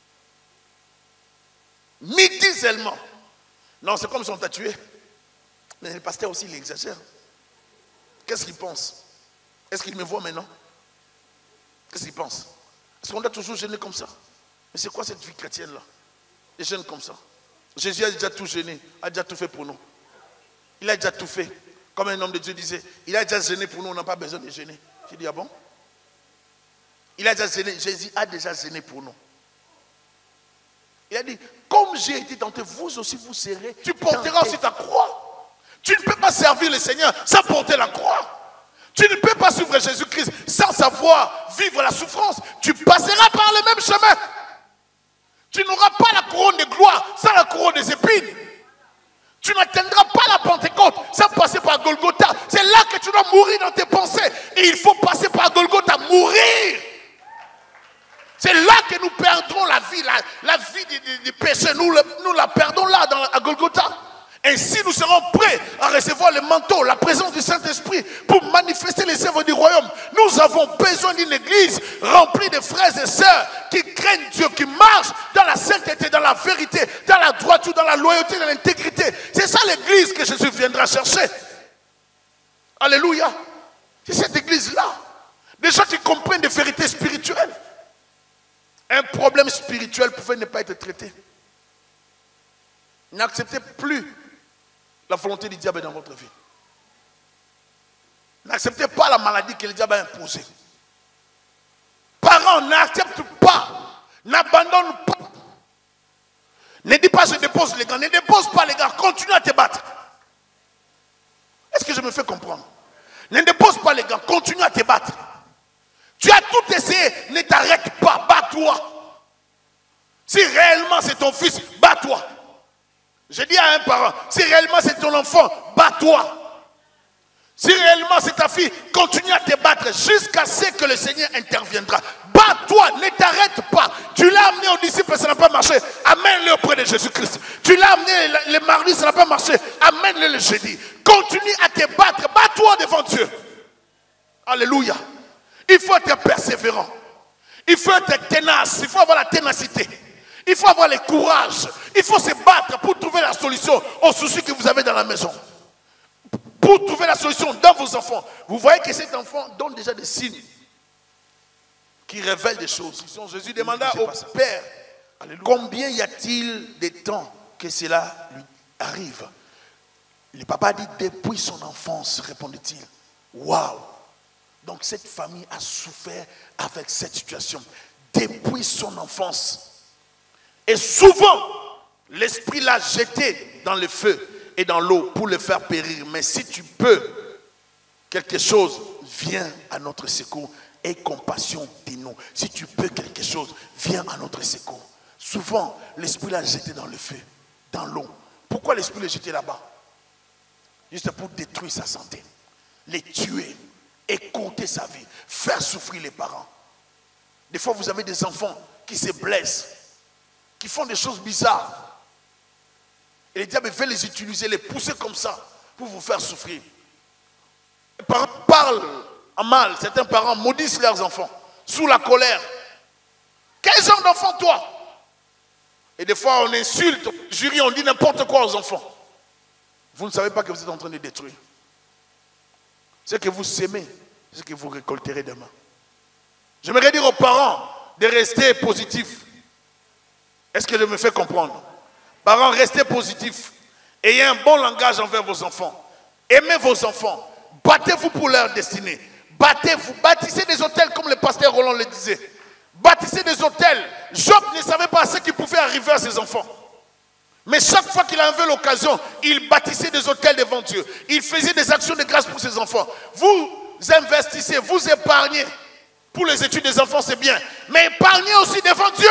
seulement. Non, c'est comme si on t'a tué. Mais le pasteur aussi, il exagère. Qu'est-ce qu'il pense? Est-ce qu'il me voit maintenant? Qu'est-ce qu'il pense? Est-ce qu'on doit toujours jeûner comme ça? Mais c'est quoi cette vie chrétienne-là? Les jeûnes comme ça. Jésus a déjà tout jeûné, a déjà tout fait pour nous. Il a déjà tout fait. Comme un homme de Dieu disait, il a déjà jeûné pour nous, on n'a pas besoin de jeûner. J'ai dit, ah bon? Il a déjà jeûné, Jésus a déjà jeûné pour nous. Il a dit, comme j'ai été tenté, vous aussi vous serez. Tu porteras aussi ta croix. Tu ne peux pas servir le Seigneur sans porter la croix. Tu ne peux pas suivre Jésus-Christ sans savoir vivre la souffrance. Tu passeras par le même chemin. Tu n'auras pas la couronne de gloire sans la couronne des épines. Tu n'atteindras pas la Pentecôte sans passer par Golgotha. C'est là que tu dois dois mourir dans tes pensées. Et il faut passer par Golgotha, mourir. C'est là que nous perdrons la vie, la vie des péchés. Nous la perdons là, à Golgotha. Ainsi, nous serons prêts à recevoir le manteau, la présence du Saint-Esprit pour manifester les œuvres du royaume. Nous avons besoin d'une église remplie de frères et sœurs qui craignent Dieu, qui marchent dans la sainteté, dans la vérité, dans la droiture, dans la loyauté, dans l'intégrité. C'est ça l'église que Jésus viendra chercher. Alléluia. C'est cette église-là. Des gens qui comprennent des vérités spirituelles. Un problème spirituel pouvait ne pas être traité. N'acceptez plus la volonté du diable dans votre vie. N'acceptez pas la maladie que le diable a imposée. Parents, n'acceptent pas, n'abandonne pas. Ne dis pas je dépose les gants, ne dépose pas les gants, continue à te battre. Est-ce que je me fais comprendre? Ne dépose pas les gants, continue à te battre. Tu as tout essayé, ne t'arrête pas, bats-toi. Si réellement c'est ton fils, bats-toi. Je dis à un parent, si réellement c'est ton enfant, bats-toi. Si réellement c'est ta fille, continue à te battre jusqu'à ce que le Seigneur interviendra. Bats-toi, ne t'arrête pas. Tu l'as amené aux disciples, ça n'a pas marché. Amène-le auprès de Jésus-Christ. Tu l'as amené le mardi, ça n'a pas marché. Amène-le le jeudi. Continue à te battre. Bats-toi devant Dieu. Alléluia. Il faut être persévérant. Il faut être tenace. Il faut avoir la ténacité. Il faut avoir le courage. Il faut se battre pour trouver la solution aux soucis que vous avez dans la maison. Pour trouver la solution dans vos enfants. Vous voyez que cet enfant donne déjà des signes qui révèlent des choses. Jésus demanda au Père, combien y a-t-il de temps que cela lui arrive? Le papa dit, depuis son enfance, répondit-il. Waouh! Donc cette famille a souffert avec cette situation. Depuis son enfance. Et souvent, l'esprit l'a jeté dans le feu et dans l'eau pour le faire périr. Mais si tu peux, quelque chose vient à notre secours. Et compassion de nous. Si tu peux quelque chose, viens à notre secours. Souvent, l'esprit l'a jeté dans le feu, dans l'eau. Pourquoi l'esprit l'a jeté là-bas? Juste pour détruire sa santé, les tuer, écourter sa vie, faire souffrir les parents. Des fois, vous avez des enfants qui se blessent, qui font des choses bizarres. Et le diable veut les utiliser, les pousser comme ça, pour vous faire souffrir. Les parents parlent en mal, certains parents maudissent leurs enfants, sous la colère. Quel genre d'enfant toi? Et des fois on insulte, jury, on dit n'importe quoi aux enfants. Vous ne savez pas que vous êtes en train de détruire. Ce que vous sémez, c'est ce que vous récolterez demain. J'aimerais dire aux parents de rester positifs. Est-ce que je me fais comprendre? Parents, restez positifs. Ayez un bon langage envers vos enfants. Aimez vos enfants. Battez-vous pour leur destinée. Battez-vous. Bâtissez des hôtels comme le pasteur Roland le disait. Bâtissez des hôtels. Job ne savait pas ce qui pouvait arriver à ses enfants. Mais chaque fois qu'il avait l'occasion, il bâtissait des hôtels devant Dieu. Il faisait des actions de grâce pour ses enfants. Vous investissez, vous épargnez. Pour les études des enfants, c'est bien. Mais épargnez aussi devant Dieu.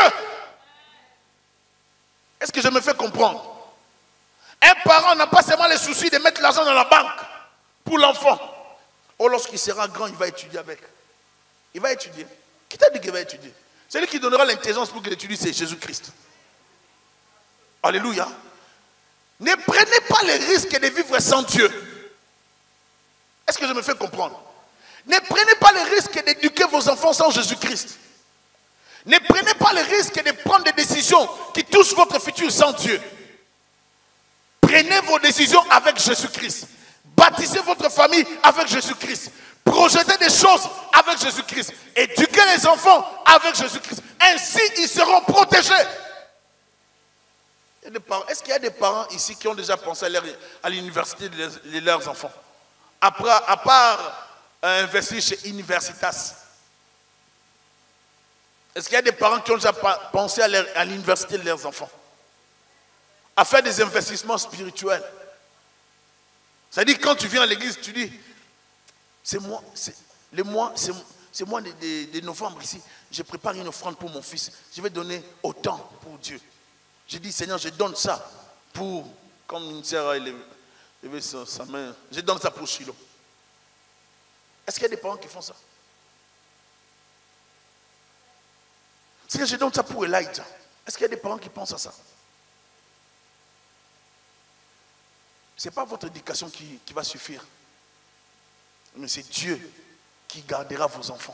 Est-ce que je me fais comprendre? Un parent n'a pas seulement le souci de mettre l'argent dans la banque pour l'enfant. Oh, lorsqu'il sera grand, il va étudier avec. Il va étudier. Qui t'a dit qu'il va étudier? Celui qui donnera l'intelligence pour qu'il étudie, c'est Jésus-Christ. Alléluia. Ne prenez pas le risque de vivre sans Dieu. Est-ce que je me fais comprendre? Ne prenez pas le risque d'éduquer vos enfants sans Jésus-Christ. Ne prenez pas le risque de prendre des décisions qui touchent votre futur sans Dieu. Prenez vos décisions avec Jésus-Christ. Bâtissez votre famille avec Jésus-Christ. Projetez des choses avec Jésus-Christ. Éduquez les enfants avec Jésus-Christ. Ainsi, ils seront protégés. Est-ce qu'il y a des parents ici qui ont déjà pensé à l'université de leurs enfants? À part investir chez Universitas. Est-ce qu'il y a des parents qui ont déjà pensé à l'université de leurs enfants? À faire des investissements spirituels. C'est-à-dire quand tu viens à l'église, tu dis, c'est moi de novembre ici, je prépare une offrande pour mon fils. Je vais donner autant pour Dieu. Je dis, Seigneur, je donne ça pour, comme une sœur a élevé sa main, je donne ça pour Shiloh. Est-ce qu'il y a des parents qui font ça? C'est que je donne ça pour Elijah. Est-ce qu'il y a des parents qui pensent à ça? Ce n'est pas votre éducation qui va suffire. Mais c'est Dieu qui gardera vos enfants.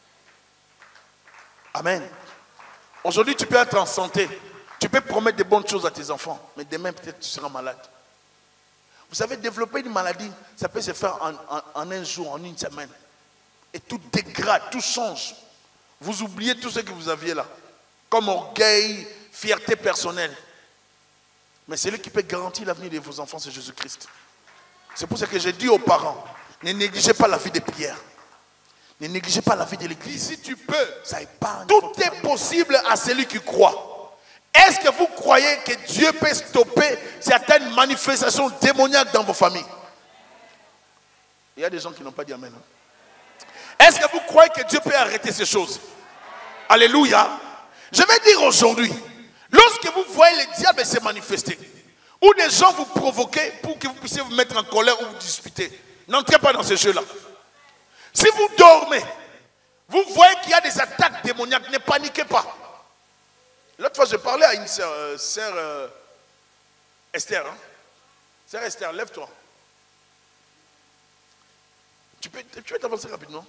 Amen. Aujourd'hui, tu peux être en santé. Tu peux promettre de bonnes choses à tes enfants. Mais demain, peut-être tu seras malade. Vous savez, développer une maladie, ça peut se faire en un jour, en une semaine. Et tout dégrade, tout change. Vous oubliez tout ce que vous aviez là. Comme orgueil, fierté personnelle. Mais celui qui peut garantir l'avenir de vos enfants, c'est Jésus-Christ. C'est pour ça que j'ai dit aux parents, ne négligez pas la vie de prière. Ne négligez pas la vie de l'église. Si tu peux, ça épargne. Tout est possible à celui qui croit. Est-ce que vous croyez que Dieu peut stopper certaines manifestations démoniaques dans vos familles? Il y a des gens qui n'ont pas dit amen. Est-ce que vous croyez que Dieu peut arrêter ces choses? Alléluia. Je vais dire aujourd'hui, lorsque vous voyez le diable se manifester, ou des gens vous provoquer pour que vous puissiez vous mettre en colère ou vous disputer, n'entrez pas dans ce jeu-là. Si vous dormez, vous voyez qu'il y a des attaques démoniaques, ne paniquez pas. L'autre fois, je parlais à une sœur Esther. Hein? Sœur Esther, lève-toi. Tu peux t'avancer rapidement.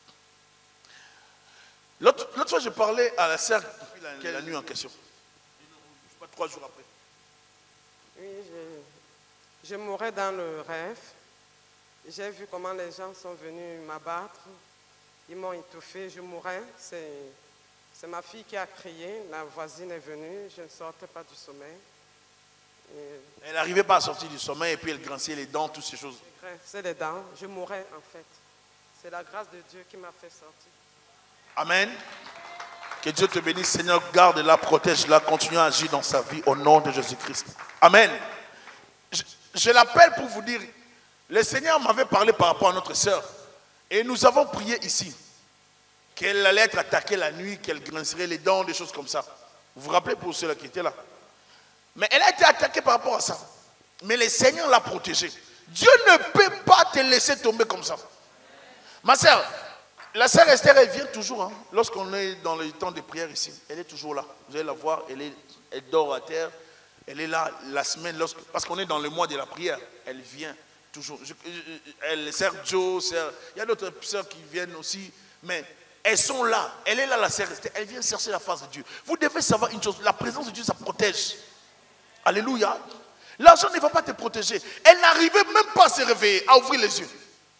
L'autre fois, je parlais à la sœur qui est la nuit en question. Je sais pas, 3 jours après. Oui, je mourais dans le rêve. J'ai vu comment les gens sont venus m'abattre. Ils m'ont étouffé, je mourais. C'est ma fille qui a crié, la voisine est venue, je ne sortais pas du sommeil. Elle n'arrivait pas à sortir du sommeil et puis elle grinçait les dents, toutes ces choses. C'est les dents, je mourais en fait. C'est la grâce de Dieu qui m'a fait sortir. Amen. Que Dieu te bénisse, Seigneur, garde-la, protège-la, continue à agir dans sa vie au nom de Jésus-Christ. Amen. Je l'appelle pour vous dire, le Seigneur m'avait parlé par rapport à notre sœur et nous avons prié ici qu'elle allait être attaquée la nuit, qu'elle grincerait les dents, des choses comme ça. Vous vous rappelez pour ceux-là qui étaient là? Mais elle a été attaquée par rapport à ça. Mais le Seigneur l'a protégée. Dieu ne peut pas te laisser tomber comme ça. Ma sœur, la sœur Esther, elle vient toujours. Hein, lorsqu'on est dans le temps de prière ici, elle est toujours là. Vous allez la voir, elle dort à terre. Elle est là la semaine, parce qu'on est dans le mois de la prière. Elle vient toujours. Elle sœur Joe, il y a d'autres sœurs qui viennent aussi. Mais elles sont là. Elle est là, la sœur Esther. Elle vient chercher la face de Dieu. Vous devez savoir une chose. La présence de Dieu, ça protège. Alléluia. L'argent ne va pas te protéger. Elle n'arrivait même pas à se réveiller, à ouvrir les yeux.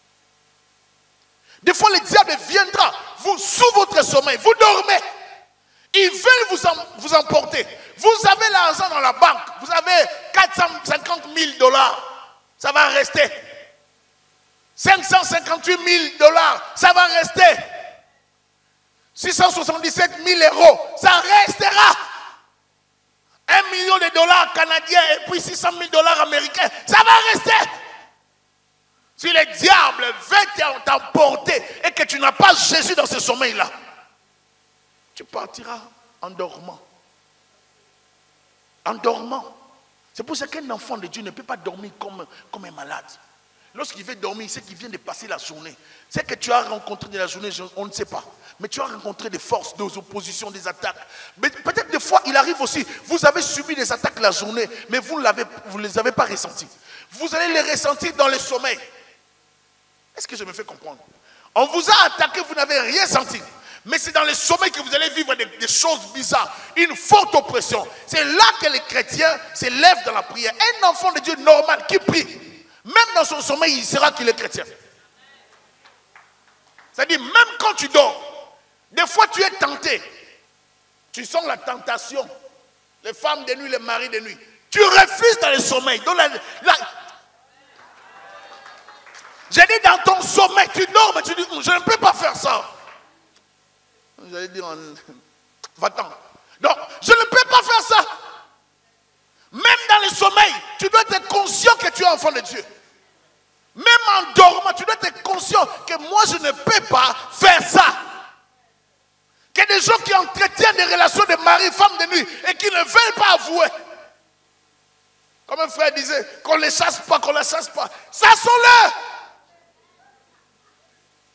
Des fois, le diable viendra sous votre sommeil. Vous dormez. Ils veulent vous emporter. Vous avez l'argent dans la banque. Vous avez 450 000 $. Ça va rester. 558 000 $. Ça va rester. 677 000 €. Ça restera. 1 million de dollars canadiens et puis 600 000 $ américains. Ça va rester. Si le diable veut t'emporter et que tu n'as pas Jésus dans ce sommeil-là, tu partiras en dormant. En dormant. C'est pour ça qu'un enfant de Dieu ne peut pas dormir comme un malade. Lorsqu'il veut dormir, c'est qu'il vient de passer la journée. C'est que tu as rencontré de la journée, on ne sait pas. Mais tu as rencontré des forces, des oppositions, des attaques. Mais peut-être des fois, il arrive aussi, vous avez subi des attaques la journée, mais vous ne les avez pas ressenties. Vous allez les ressentir dans le sommeil. Est-ce que je me fais comprendre? On vous a attaqué, vous n'avez rien senti. Mais c'est dans le sommeil que vous allez vivre des choses bizarres, une forte oppression. C'est là que les chrétiens se lèvent dans la prière. Un enfant de Dieu normal qui prie, même dans son sommeil, il sera qu'il est chrétien. C'est-à-dire, même quand tu dors, des fois tu es tenté. Tu sens la tentation. Les femmes de nuit, les maris de nuit. Tu refuses dans le sommeil. J'ai dit dans ton sommeil, tu dors, mais tu dis, je ne peux pas faire ça. J'allais dire, va-t'en. Donc, je ne peux pas faire ça. Même dans le sommeil, tu dois être conscient que tu es enfant de Dieu. Même en dormant, tu dois être conscient que moi, je ne peux pas faire ça. Que des gens qui entretiennent des relations de mari, femme de nuit, et qui ne veulent pas avouer. Comme un frère disait, qu'on ne les chasse pas, qu'on ne la chasse pas. Chassons-le.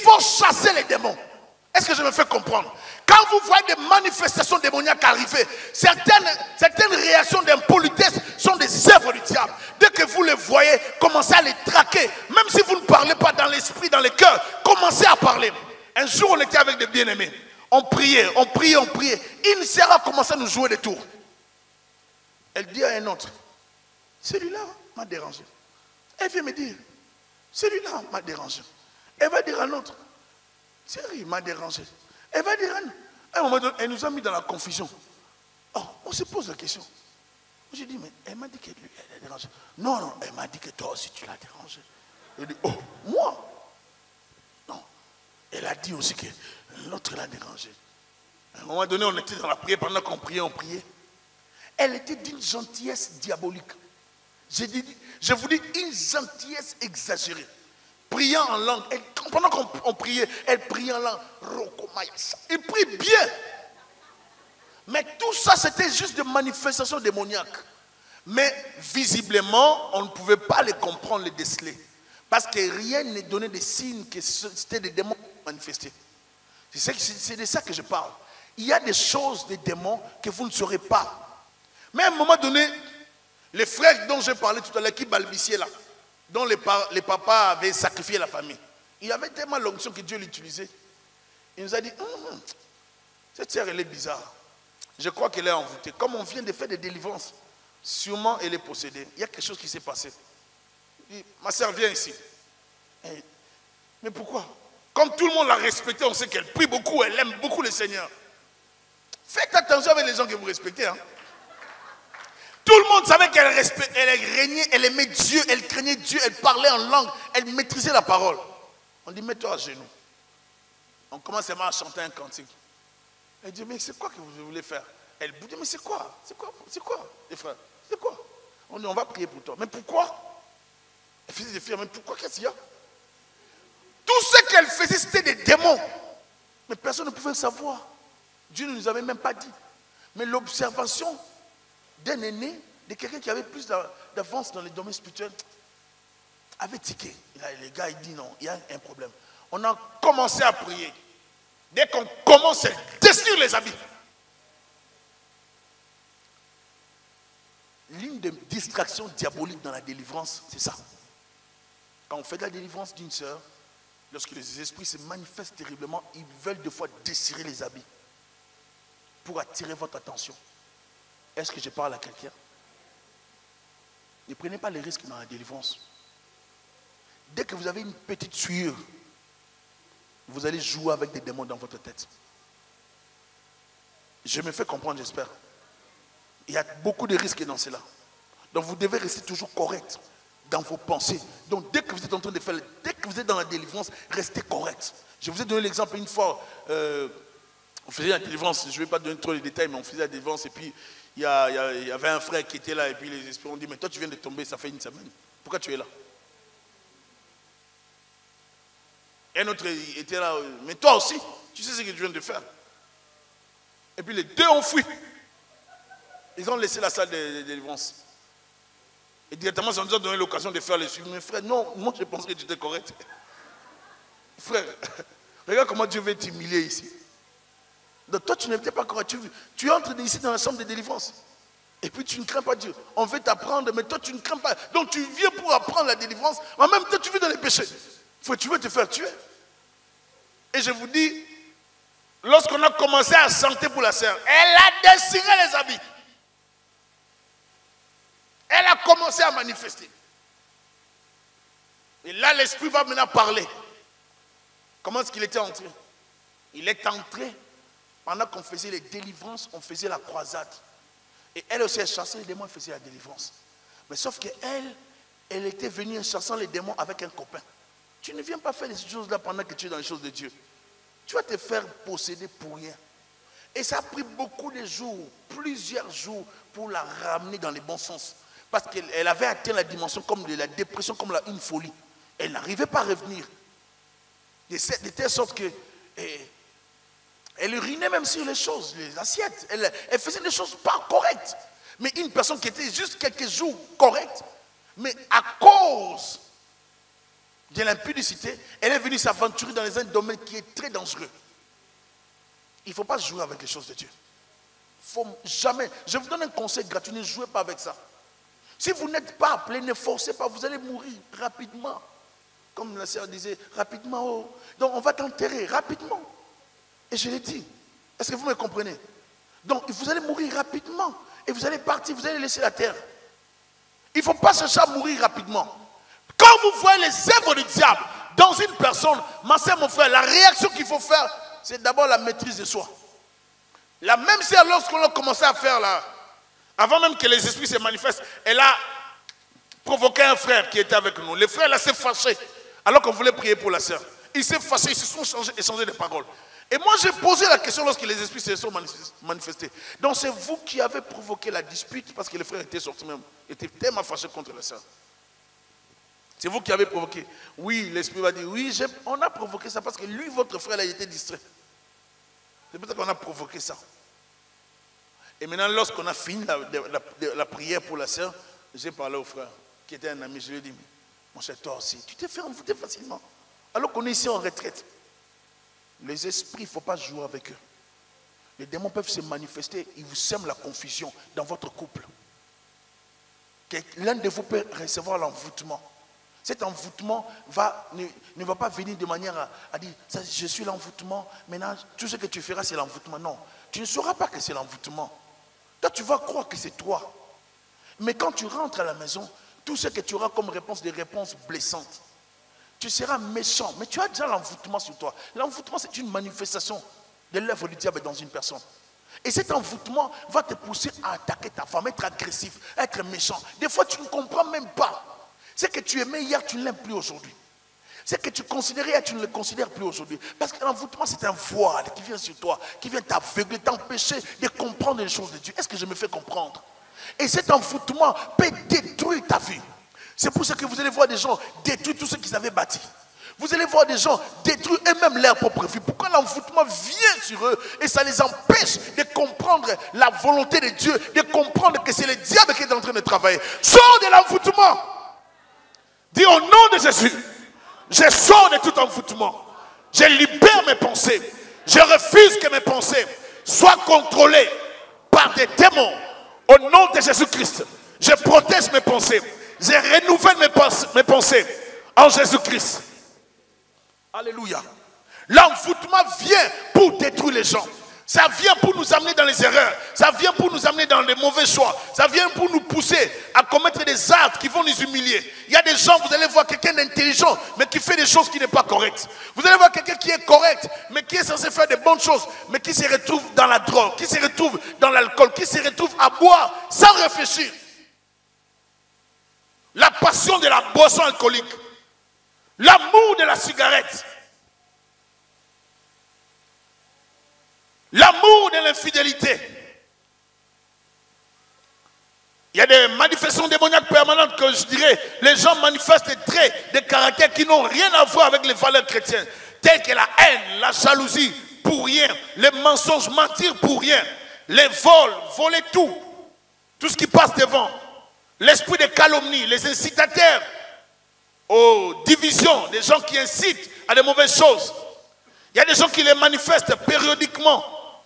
faut chasser les démons. Est-ce que je me fais comprendre? Quand vous voyez des manifestations démoniaques arriver, certaines réactions d'impolitesse sont des œuvres du diable. Dès que vous les voyez, commencez à les traquer. Même si vous ne parlez pas dans l'esprit, dans le cœur, commencez à parler. Un jour, on était avec des bien-aimés. On priait. Une sœur a commencé à nous jouer des tours. Elle dit à un autre, celui-là m'a dérangé. Elle vient me dire, celui-là m'a dérangé. Elle va dire à l'autre, Thierry m'a dérangé. Elle va dire à un moment donné, elle nous a mis dans la confusion. Oh, on se pose la question. J'ai dit, mais elle m'a dit qu'elle a dérangé. Non, elle m'a dit que toi aussi tu l'as dérangé. Elle dit, oh, moi? Non. Elle a dit aussi que l'autre l'a dérangé. À un moment donné, on était dans la prière, pendant qu'on priait, on priait. Elle était d'une gentillesse diabolique. Je vous dis, une gentillesse exagérée. Priant en langue. Pendant qu'on priait, elle priait en langue. Elle prie bien. Mais tout ça, c'était juste des manifestations démoniaques. Mais visiblement, on ne pouvait pas les comprendre, les déceler. Parce que rien ne donnait des signes que c'était des démons manifestés. C'est de ça que je parle. Il y a des choses, des démons, que vous ne saurez pas. Mais à un moment donné, les frères dont j'ai parlé tout à l'heure, qui balbutiaient là, dont les papas avaient sacrifié la famille. Il avait tellement l'onction que Dieu l'utilisait. Il nous a dit, cette sœur, elle est bizarre. Je crois qu'elle est envoûtée. Comme on vient de faire des délivrances, sûrement elle est possédée. Il y a quelque chose qui s'est passé. Il dit, ma sœur, viens ici. Mais pourquoi? Comme tout le monde l'a respectée, on sait qu'elle prie beaucoup, elle aime beaucoup le Seigneur. Faites attention avec les gens que vous respectez. Tout le monde savait qu'elle régnait, elle aimait Dieu, elle craignait Dieu, elle parlait en langue, elle maîtrisait la parole. On dit, mets-toi à genoux. On commence à chanter un cantique. Elle dit, mais c'est quoi que vous voulez faire? Elle dit, mais c'est quoi? C'est quoi, les frères? C'est quoi? On dit, on va prier pour toi. Mais pourquoi? Elle faisait des filles, mais pourquoi? Qu'est-ce qu'il y a? Tout ce qu'elle faisait, c'était des démons. Mais personne ne pouvait le savoir. Dieu ne nous avait même pas dit. Mais l'observation d'un aîné, de quelqu'un qui avait plus d'avance dans les domaines spirituels, avait tiqué. Les gars, il dit non, il y a un problème. On a commencé à prier. Dès qu'on commence à détruire les habits. L'une des distractions diaboliques dans la délivrance, c'est ça. Quand on fait de la délivrance d'une sœur, lorsque les esprits se manifestent terriblement, ils veulent des fois déchirer les habits pour attirer votre attention. Est-ce que je parle à quelqu'un? Ne prenez pas les risques dans la délivrance. Dès que vous avez une petite sueur, vous allez jouer avec des démons dans votre tête. Je me fais comprendre, j'espère. Il y a beaucoup de risques dans cela. Donc vous devez rester toujours correct dans vos pensées. Donc dès que vous êtes en train de faire, dès que vous êtes dans la délivrance, restez correct. Je vous ai donné l'exemple une fois, on faisait la délivrance, je ne vais pas donner trop les détails, mais on faisait la délivrance et puis il y avait un frère qui était là et puis les esprits ont dit, mais toi tu viens de tomber, ça fait une semaine. Pourquoi tu es là? Un autre était là, mais toi aussi, tu sais ce que tu viens de faire. Et puis les deux ont fui. Ils ont laissé la salle de délivrance. Et directement, ça nous a donné l'occasion de faire les suivis. Mais frère, non, moi je pense que tu étais correct. Frère, regarde comment Dieu veut t'humilier ici. Donc toi, tu n'étais pas correct. Tu entres ici dans la chambre de délivrance. Et puis tu ne crains pas Dieu. On veut t'apprendre, mais toi tu ne crains pas. Donc tu viens pour apprendre la délivrance. En même temps, tu vis dans les péchés. Frère, tu veux te faire tuer. Et je vous dis, lorsqu'on a commencé à chanter pour la sœur, elle a déchiré les habits. Elle a commencé à manifester. Et là, l'esprit va maintenant parler. Comment est-ce qu'il était entré? Il est entré, pendant qu'on faisait les délivrances, on faisait la croisade. Et elle aussi, elle chassait les démons, elle faisait la délivrance. Mais sauf qu'elle, elle était venue en chassant les démons avec un copain. Tu ne viens pas faire ces choses-là pendant que tu es dans les choses de Dieu. Tu vas te faire posséder pour rien. Et ça a pris beaucoup de jours, plusieurs jours, pour la ramener dans les bons sens. Parce qu'elle avait atteint la dimension comme de la dépression, comme une folie. Elle n'arrivait pas à revenir. De telle sorte que elle urinait même sur les choses, les assiettes. Elle faisait des choses pas correctes. Mais une personne qui était juste quelques jours correcte, mais à cause de l'impudicité, elle est venue s'aventurer dans un domaine qui est très dangereux. Il ne faut pas jouer avec les choses de Dieu. Faut jamais. Je vous donne un conseil gratuit, ne jouez pas avec ça. Si vous n'êtes pas appelé, ne forcez pas, vous allez mourir rapidement. Comme la sœur disait, rapidement. Oh. Donc on va t'enterrer rapidement. Et je l'ai dit. Est-ce que vous me comprenez? Donc vous allez mourir rapidement. Et vous allez partir, vous allez laisser la terre. Il ne faut pas chercher à mourir rapidement. Quand vous voyez les œuvres du diable dans une personne, ma soeur, mon frère, la réaction qu'il faut faire, c'est d'abord la maîtrise de soi. La même sœur, lorsqu'on a commencé à faire là, avant même que les esprits se manifestent, elle a provoqué un frère qui était avec nous. Le frère là s'est fâché alors qu'on voulait prier pour la sœur. Il s'est fâché, ils se sont échangés des paroles. Et moi j'ai posé la question lorsque les esprits se sont manifestés. Donc c'est vous qui avez provoqué la dispute parce que le frère était sorti même, était tellement fâché contre la sœur. C'est vous qui avez provoqué. Oui, l'esprit va dire, oui, on a provoqué ça parce que lui, votre frère, là, il était distrait. C'est pour ça qu'on a provoqué ça. Et maintenant, lorsqu'on a fini la prière pour la sœur, j'ai parlé au frère, qui était un ami, je lui ai dit, mon cher, toi aussi, tu t'es fait envoûter facilement. Alors qu'on est ici en retraite. Les esprits, il ne faut pas jouer avec eux. Les démons peuvent se manifester, ils vous sèment la confusion dans votre couple. L'un de vous peut recevoir l'envoûtement. Cet envoûtement ne va pas venir de manière à dire, ça, je suis l'envoûtement, maintenant tout ce que tu feras c'est l'envoûtement. Non, tu ne sauras pas que c'est l'envoûtement. Toi tu vas croire que c'est toi. Mais quand tu rentres à la maison, tout ce que tu auras comme réponse, des réponses blessantes. Tu seras méchant, mais tu as déjà l'envoûtement sur toi. L'envoûtement c'est une manifestation de l'œuvre du diable dans une personne. Et cet envoûtement va te pousser à attaquer ta femme, être agressif, être méchant. Des fois tu ne comprends même pas. Ce que tu aimais hier, tu ne l'aimes plus aujourd'hui. Ce que tu considérais hier, tu ne le considères plus aujourd'hui. Parce que l'envoûtement, c'est un voile qui vient sur toi, qui vient t'aveugler, t'empêcher de comprendre les choses de Dieu. Est-ce que je me fais comprendre? Et cet envoûtement peut détruire ta vie. C'est pour ça que vous allez voir des gens détruire tout ce qu'ils avaient bâti. Vous allez voir des gens détruire eux-mêmes leur propre vie. Pourquoi l'envoûtement vient sur eux et ça les empêche de comprendre la volonté de Dieu, de comprendre que c'est le diable qui est en train de travailler. Sors de l'envoûtement. Dis au nom de Jésus, je sors de tout envoûtement. Je libère mes pensées. Je refuse que mes pensées soient contrôlées par des démons. Au nom de Jésus-Christ, je protège mes pensées. Je renouvelle mes pensées en Jésus-Christ. Alléluia. L'envoûtement vient pour détruire les gens. Ça vient pour nous amener dans les erreurs. Ça vient pour nous amener dans les mauvais choix. Ça vient pour nous pousser à commettre des actes qui vont nous humilier. Il y a des gens, vous allez voir quelqu'un d'intelligent, mais qui fait des choses qui ne sont pas correctes. Vous allez voir quelqu'un qui est correct, mais qui est censé faire des bonnes choses, mais qui se retrouve dans la drogue, qui se retrouve dans l'alcool, qui se retrouve à boire sans réfléchir. La passion de la boisson alcoolique. L'amour de la cigarette. L'amour de l'infidélité. Il y a des manifestations démoniaques permanentes que je dirais, les gens manifestent des traits, des caractères qui n'ont rien à voir avec les valeurs chrétiennes, telles que la haine, la jalousie, pour rien, les mensonges, mentir pour rien, les vols, voler tout ce qui passe devant, l'esprit de calomnie, les incitateurs aux divisions, des gens qui incitent à de mauvaises choses. Il y a des gens qui les manifestent périodiquement.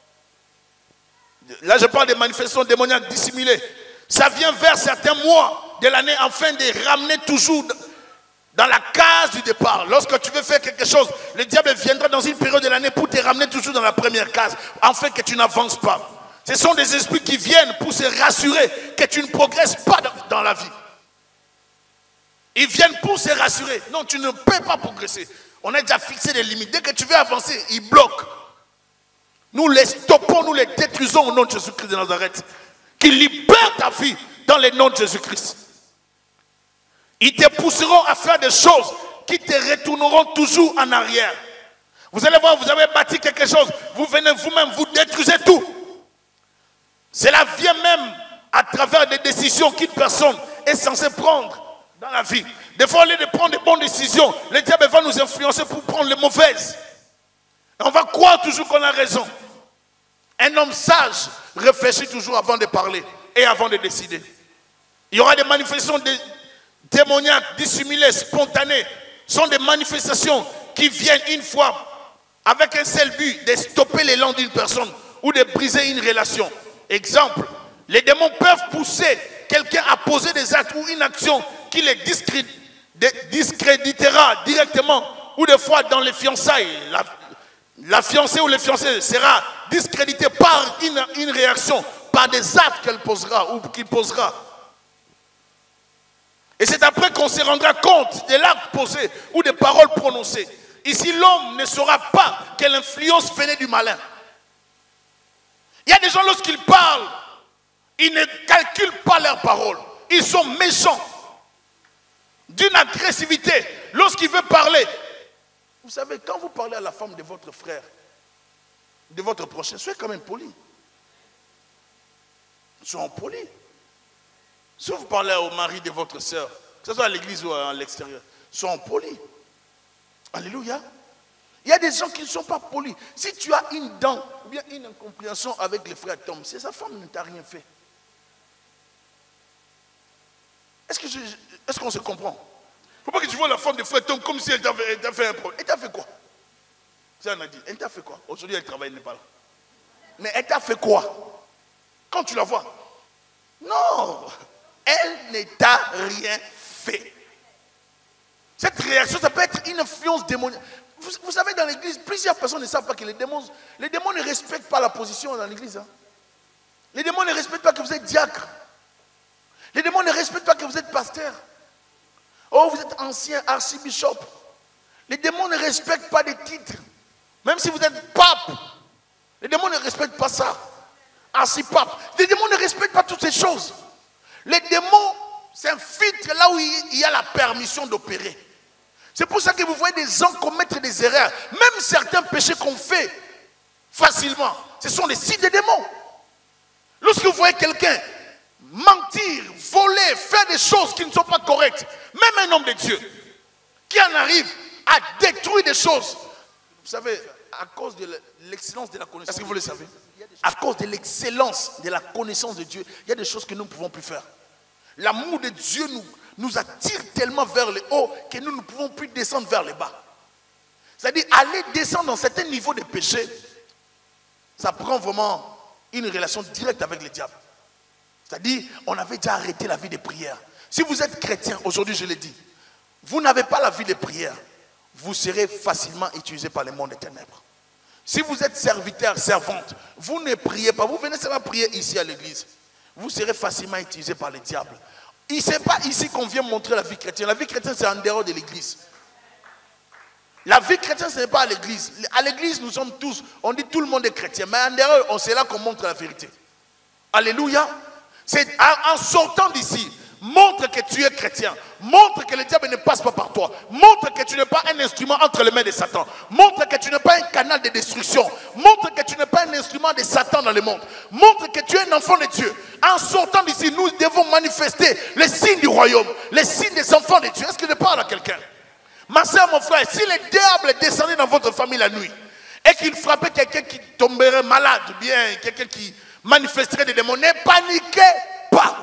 Là, je parle des manifestations démoniaques dissimulées. Ça vient vers certains mois de l'année afin de ramener toujours dans la case du départ. Lorsque tu veux faire quelque chose, le diable viendra dans une période de l'année pour te ramener toujours dans la première case, afin que tu n'avances pas. Ce sont des esprits qui viennent pour se rassurer que tu ne progresses pas dans la vie. Ils viennent pour se rassurer. Non, tu ne peux pas progresser. On a déjà fixé des limites. Dès que tu veux avancer, ils bloquent. Nous les stoppons, nous les détruisons au nom de Jésus-Christ de Nazareth. Qui libère ta vie dans le nom de Jésus-Christ. Ils te pousseront à faire des choses qui te retourneront toujours en arrière. Vous allez voir, vous avez bâti quelque chose. Vous venez vous-même, vous détruisez tout. Cela vient même à travers des décisions qu'une personne est censée prendre dans la vie. Des fois, au lieu de prendre des bonnes décisions, le diable va nous influencer pour prendre les mauvaises. Et on va croire toujours qu'on a raison. Un homme sage réfléchit toujours avant de parler et avant de décider. Il y aura des manifestations démoniaques, dissimulées, spontanées, sont des manifestations qui viennent une fois avec un seul but de stopper l'élan d'une personne ou de briser une relation. Exemple, les démons peuvent pousser quelqu'un à poser des actes ou une action qui les discréditera directement, ou des fois dans les fiançailles, la fiancée ou le fiancé sera discrédité par une réaction, par des actes qu'elle posera ou qu'il posera. Et c'est après qu'on se rendra compte de l'acte posé ou des paroles prononcées. Ici, l'homme ne saura pas que l'influence venait du malin. Il y a des gens, lorsqu'ils parlent, ils ne calculent pas leurs paroles. Ils sont méchants, d'une agressivité. Lorsqu'il veut parler, vous savez, quand vous parlez à la femme de votre frère, de votre prochain, soyez quand même poli. Soyez poli. Si vous parlez au mari de votre soeur, que ce soit à l'église ou à l'extérieur, soyez poli. Alléluia. Il y a des gens qui ne sont pas polis. Si tu as une dent ou bien une incompréhension avec le frère Tom, c'est sa femme ne t'a rien fait. Est-ce qu'on se comprend? Il ne faut pas que tu vois la femme de frère Tom comme si elle t'a fait un problème. Elle t'a fait quoi? Ça, on a dit. Elle t'a fait quoi? Aujourd'hui, elle travaille, elle n'est pas là. Mais elle t'a fait quoi? Quand tu la vois? Non, elle ne t'a rien fait. Cette réaction, ça peut être une influence démoniaque. Vous savez, dans l'église, plusieurs personnes ne savent pas que les démons ne respectent pas la position dans l'église. Hein. Les démons ne respectent pas que vous êtes diacre. Les démons ne respectent pas que vous êtes pasteur. Oh, vous êtes ancien archibishop. Les démons ne respectent pas des titres. Même si vous êtes pape, les démons ne respectent pas ça. Archipape. Les démons ne respectent pas toutes ces choses. Les démons s'infiltrent là où il y a la permission d'opérer. C'est pour ça que vous voyez des gens commettre des erreurs. Même certains péchés qu'on fait facilement, ce sont les signes des démons. Lorsque vous voyez quelqu'un mentir, voler, faire des choses qui ne sont pas correctes, même un homme de Dieu qui en arrive à détruire des choses. Vous savez, à cause de l'excellence de la connaissance. Est-ce que vous le savez? À cause de l'excellence de la connaissance de Dieu, il y a des choses que nous ne pouvons plus faire. L'amour de Dieu nous attire tellement vers le haut que nous ne pouvons plus descendre vers le bas. C'est-à-dire, aller descendre dans certains niveaux de péché, ça prend vraiment une relation directe avec le diable. C'est-à-dire, on avait déjà arrêté la vie de prière. Si vous êtes chrétien, aujourd'hui je l'ai dit, vous n'avez pas la vie de prière, vous serez facilement utilisé par le monde des ténèbres. Si vous êtes serviteur, servante, vous ne priez pas, vous venez seulement prier ici à l'église, vous serez facilement utilisé par le diable. Ce n'est pas ici qu'on vient montrer la vie chrétienne. La vie chrétienne, c'est en dehors de l'église. La vie chrétienne, ce n'est pas à l'église. À l'église, nous sommes tous, on dit tout le monde est chrétien, mais en dehors, c'est là qu'on montre la vérité. Alléluia. C'est en sortant d'ici, montre que tu es chrétien. Montre que le diable ne passe pas par toi. Montre que tu n'es pas un instrument entre les mains de Satan. Montre que tu n'es pas un canal de destruction. Montre que tu n'es pas un instrument de Satan dans le monde. Montre que tu es un enfant de Dieu. En sortant d'ici, nous devons manifester les signes du royaume. Les signes des enfants de Dieu. Est-ce que je parle à quelqu'un? Ma soeur, mon frère, si le diable descendait dans votre famille la nuit et qu'il frappait quelqu'un qui tomberait malade, ou bien quelqu'un qui manifesterait des démons, ne paniquez pas.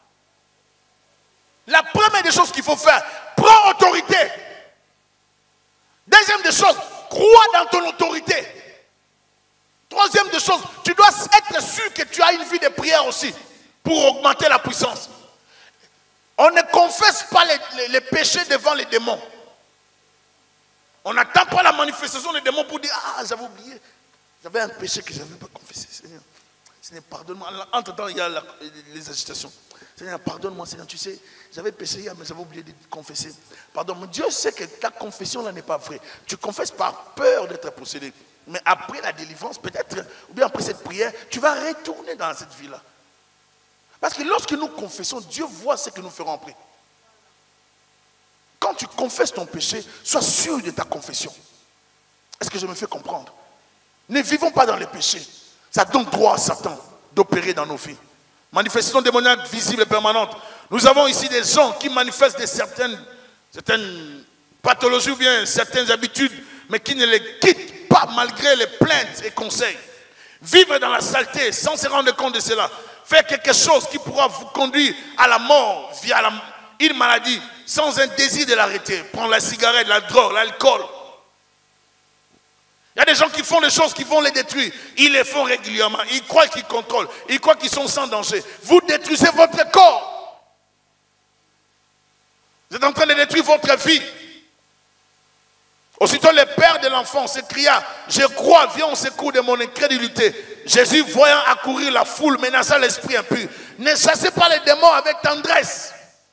La première des choses qu'il faut faire, prends autorité. Deuxième des choses, crois dans ton autorité. Troisième des choses, tu dois être sûr que tu as une vie de prière aussi pour augmenter la puissance. On ne confesse pas les péchés devant les démons. On n'attend pas la manifestation des démons pour dire « Ah, j'avais oublié. J'avais un péché que je n'avais pas confessé. Seigneur, Seigneur, pardonne-moi. » Entre-temps, il y a les agitations. Seigneur, pardonne-moi, Seigneur, tu sais, j'avais péché hier, mais j'avais oublié de confesser. Pardonne-moi. Dieu sait que ta confession-là n'est pas vraie. Tu confesses par peur d'être possédé. Mais après la délivrance, peut-être, ou bien après cette prière, tu vas retourner dans cette vie-là. Parce que lorsque nous confessons, Dieu voit ce que nous ferons après. Quand tu confesses ton péché, sois sûr de ta confession. Est-ce que je me fais comprendre? Ne vivons pas dans le péché. Ça donne droit à Satan d'opérer dans nos vies. Manifestation démoniaque visible et permanente. Nous avons ici des gens qui manifestent certaines pathologies ou bien certaines habitudes, mais qui ne les quittent pas malgré les plaintes et conseils. Vivre dans la saleté sans se rendre compte de cela. Faire quelque chose qui pourra vous conduire à la mort via une maladie sans un désir de l'arrêter. Prendre la cigarette, la drogue, l'alcool. Il y a des gens qui font des choses qui vont les détruire. Ils les font régulièrement. Ils croient qu'ils contrôlent. Ils croient qu'ils sont sans danger. Vous détruisez votre corps. Vous êtes en train de détruire votre vie. Aussitôt le père de l'enfant s'écria, je crois, viens au secours de mon incrédulité. Jésus, voyant accourir la foule, menaça l'esprit impur. Ne chassez pas les démons avec tendresse.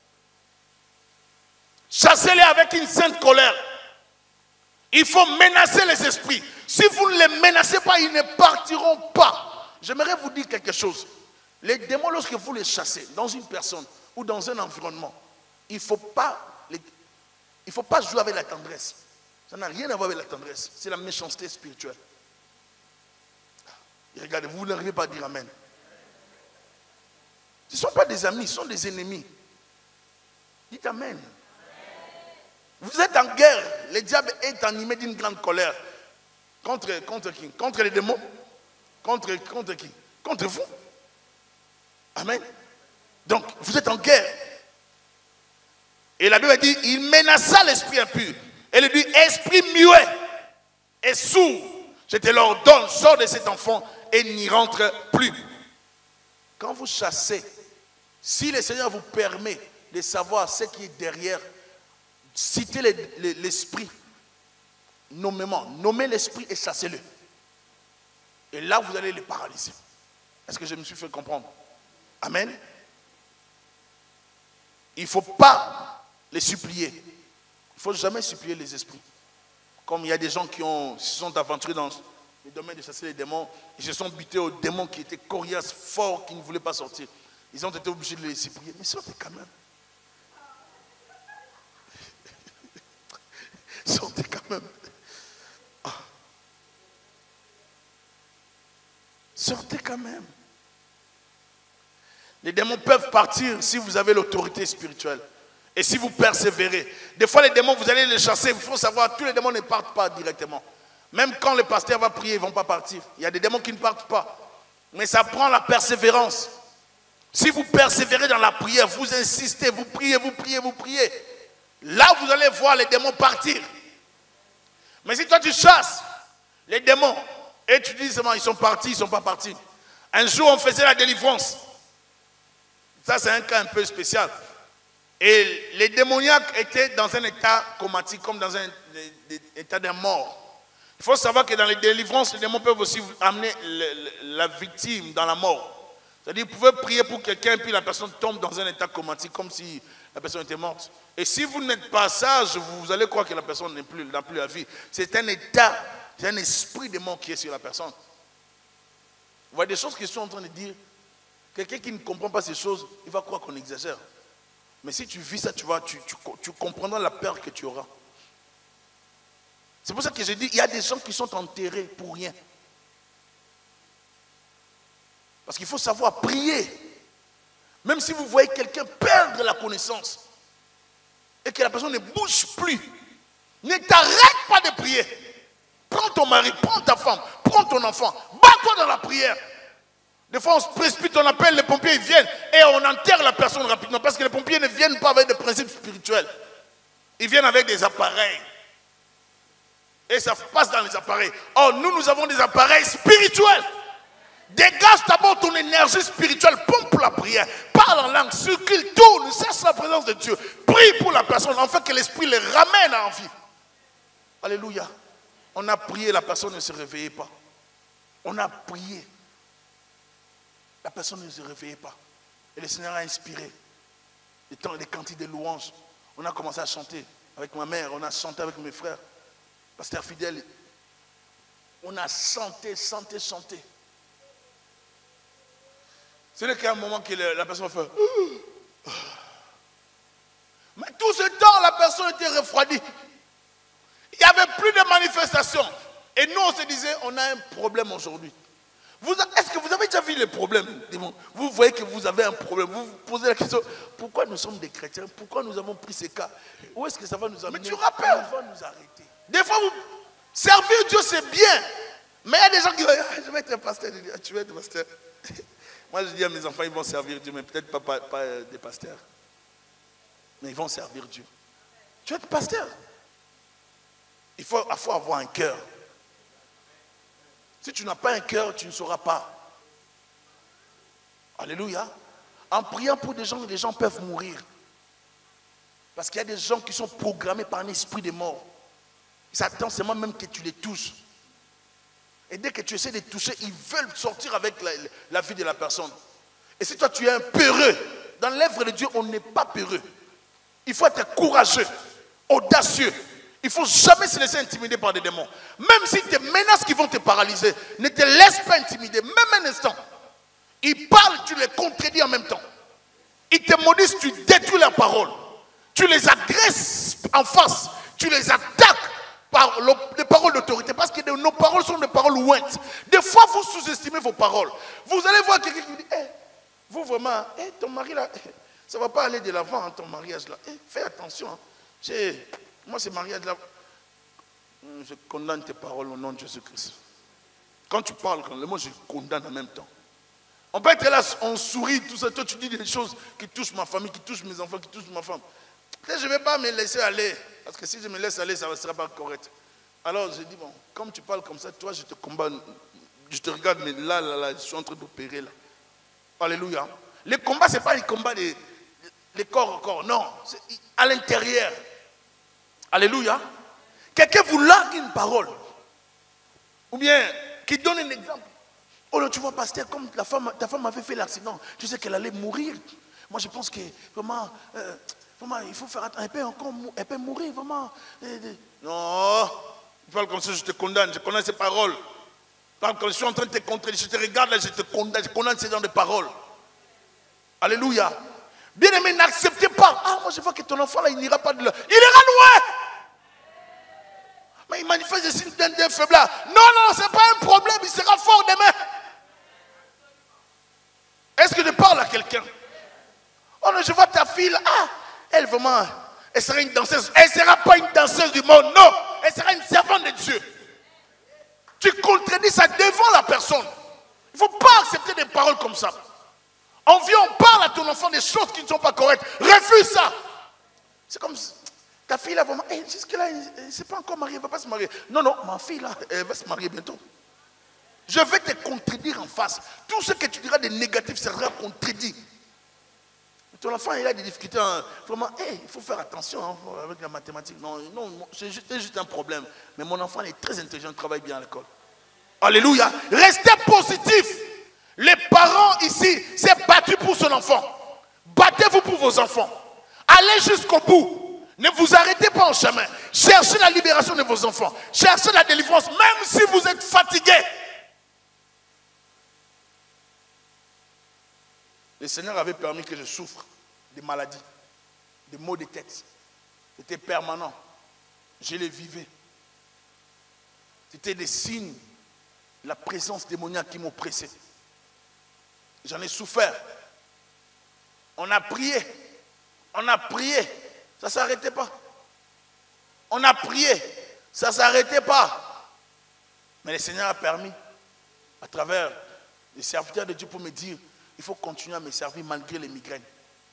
Chassez-les avec une sainte colère. Il faut menacer les esprits. Si vous ne les menacez pas, ils ne partiront pas. J'aimerais vous dire quelque chose. Les démons, lorsque vous les chassez dans une personne ou dans un environnement, il ne faut pas jouer avec la tendresse. Ça n'a rien à voir avec la tendresse. C'est la méchanceté spirituelle. Et regardez, vous n'arrivez pas à dire amen. Ce ne sont pas des amis, ce sont des ennemis. Dites amen. Vous êtes en guerre. Le diable est animé d'une grande colère. Contre qui? Contre les démons? Contre qui? Contre vous. Amen. Donc, vous êtes en guerre. Et la Bible dit, il menaça l'esprit impur. Et lui dit, esprit muet et sourd, je te l'ordonne, sors de cet enfant et n'y rentre plus. Quand vous chassez, si le Seigneur vous permet de savoir ce qui est derrière, citez l'esprit, nommément, nommez l'esprit et chassez-le. Et là, vous allez les paralyser. Est-ce que je me suis fait comprendre? Amen. Il ne faut pas les supplier. Il ne faut jamais supplier les esprits. Comme il y a des gens qui se sont aventurés dans le domaine de chasser les démons, ils se sont butés aux démons qui étaient coriaces, forts, qui ne voulaient pas sortir. Ils ont été obligés de les supplier. Mais sortez quand même. Sortez quand même. Sortez quand même. Les démons peuvent partir si vous avez l'autorité spirituelle. Et si vous persévérez. Des fois les démons, vous allez les chasser. Il faut savoir, tous les démons ne partent pas directement. Même quand le pasteur va prier, ils ne vont pas partir. Il y a des démons qui ne partent pas. Mais ça prend la persévérance. Si vous persévérez dans la prière, vous insistez, vous priez, vous priez, vous priez. Là, vous allez voir les démons partir. Mais si toi tu chasses les démons et tu dis seulement ils sont partis, ils ne sont pas partis. Un jour, on faisait la délivrance. Ça, c'est un cas un peu spécial. Et les démoniaques étaient dans un état comatique, comme dans un état de mort. Il faut savoir que dans les délivrances, les démons peuvent aussi amener la victime dans la mort. C'est-à-dire, vous pouvez prier pour quelqu'un, puis la personne tombe dans un état comatique, comme si la personne était morte. Et si vous n'êtes pas sage, vous allez croire que la personne n'a plus la vie. C'est un état, c'est un esprit démon qui est sur la personne. Vous voyez des choses qu'ils sont en train de dire. Quelqu'un qui ne comprend pas ces choses, il va croire qu'on exagère. Mais si tu vis ça, tu comprendras la peur que tu auras. C'est pour ça que je dis, il y a des gens qui sont enterrés pour rien. Parce qu'il faut savoir prier. Même si vous voyez quelqu'un perdre la connaissance et que la personne ne bouge plus, ne t'arrête pas de prier. Prends ton mari, prends ta femme, prends ton enfant, bats-toi dans la prière. Des fois, on se précipite, on appelle les pompiers, ils viennent et on enterre la personne rapidement parce que les pompiers ne viennent pas avec des principes spirituels. Ils viennent avec des appareils. Et ça passe dans les appareils. Or, nous avons des appareils spirituels. Dégage d'abord ton énergie spirituelle, pompe la prière, parle en langue, circule, tourne, cherche la présence de Dieu. Prie pour la personne, en fait que l'esprit les ramène en vie. Alléluia. On a prié, la personne ne se réveillait pas. On a prié. La personne ne se réveillait pas. Et le Seigneur a inspiré des cantiques de louanges. On a commencé à chanter avec ma mère, on a chanté avec mes frères. Pasteur fidèle, on a chanté. C'est là qu'il y a un moment que la personne fait. Mais tout ce temps, la personne était refroidie. Il n'y avait plus de manifestations. Et nous, on se disait, on a un problème aujourd'hui. Est-ce que vous avez déjà vu les problèmes? Vous voyez que vous avez un problème. Vous vous posez la question, pourquoi nous sommes des chrétiens? Pourquoi nous avons pris ces cas? Où est-ce que ça va nous amener? Mais tu rappelles, on va nous arrêter. Des fois, servir Dieu, c'est bien. Mais il y a des gens qui disent, je vais être pasteur. Tu vas être pasteur. Moi, je dis à mes enfants, ils vont servir Dieu, mais peut-être pas des pasteurs. mais ils vont servir Dieu. Tu vas être pasteur. Il faut avoir un cœur. Si tu n'as pas un cœur, tu ne sauras pas. Alléluia. En priant pour des gens peuvent mourir. Parce qu'il y a des gens qui sont programmés par un esprit de mort. Ils s'attendent seulement même que tu les touches. Et dès que tu essaies de les toucher, ils veulent sortir avec la vie de la personne. Et si toi tu es un peureux, dans l'œuvre de Dieu, on n'est pas peureux. Il faut être courageux, audacieux. Il ne faut jamais se laisser intimider par des démons. Même si tes menaces qui vont te paralyser, ne te laisse pas intimider, même un instant. Ils parlent, tu les contredis en même temps. Ils te maudissent, tu détruis leurs paroles. Tu les agresses en face. Tu les attaques par les paroles d'autorité. Parce que nos paroles sont des paroles ouintes. Des fois, vous sous-estimez vos paroles. Vous allez voir quelqu'un qui vous dit, vous vraiment, ton mari là, ça ne va pas aller de l'avant, ton mariage là. Fais attention. Moi, ce mariage là, je condamne tes paroles au nom de Jésus-Christ. Quand tu parles, le mot je condamne en même temps. On peut être là, on sourit, tout ça. Toi, tu dis des choses qui touchent ma famille, qui touchent mes enfants, qui touchent ma femme. Peut-être je ne vais pas me laisser aller. Parce que si je me laisse aller, ça ne sera pas correct. Alors, je dis, bon, comme tu parles comme ça, toi, je te combats. Je te regarde, mais là, je suis en train d'opérer là. Alléluia. Les combats, ce n'est pas les combats des corps au corps. Non, c'est à l'intérieur. Alléluia. Quelqu'un vous largue une parole. Ou bien, qui donne un exemple. Oh là, tu vois, pasteur, comme ta femme avait fait l'accident, tu sais qu'elle allait mourir. Moi, je pense que vraiment, il faut faire attention. Elle peut mourir, vraiment. Non, tu parles comme ça, je te condamne. Je connais ces paroles. Quand je suis en train de te contredire, je te regarde là, je te condamne. Je condamne ces genres de paroles. Alléluia. Bien-aimé, n'acceptez pas. Moi, je vois que ton enfant là, il n'ira pas de là. Il ira loin. Mais il manifeste des signes d'un faiblard. Non, ce n'est pas un problème. Il sera fort demain. Est-ce que je parle à quelqu'un? Oh non, je vois ta fille là. Elle vraiment, elle sera une danseuse. Elle ne sera pas une danseuse du monde. Non, elle sera une servante de Dieu. Tu contredis ça devant la personne. Il ne faut pas accepter des paroles comme ça. On vient, on parle à ton enfant des choses qui ne sont pas correctes. Refuse ça. C'est comme ta fille là, vraiment, jusque-là, elle ne s'est pas encore mariée, elle ne va pas se marier. Non, ma fille là, elle va se marier bientôt. Je vais te contredire en face. Tout ce que tu diras de négatif sera contredit. Ton enfant, il a des difficultés. Vraiment, il faut faire attention avec la mathématique. Non, c'est juste un problème. Mais mon enfant est très intelligent, il travaille bien à l'école. Alléluia. Restez positif. Les parents ici s'est battu pour son enfant. Battez-vous pour vos enfants. Allez jusqu'au bout. Ne vous arrêtez pas en chemin. Cherchez la libération de vos enfants. Cherchez la délivrance, même si vous êtes fatigué. Le Seigneur avait permis que je souffre des maladies, des maux de tête. C'était permanent. Je les vivais. C'était des signes de la présence démoniaque qui m'oppressait. J'en ai souffert. On a prié. Ça ne s'arrêtait pas. On a prié. Ça ne s'arrêtait pas. Mais le Seigneur a permis, à travers les serviteurs de Dieu, pour me dire, il faut continuer à me servir malgré les migraines.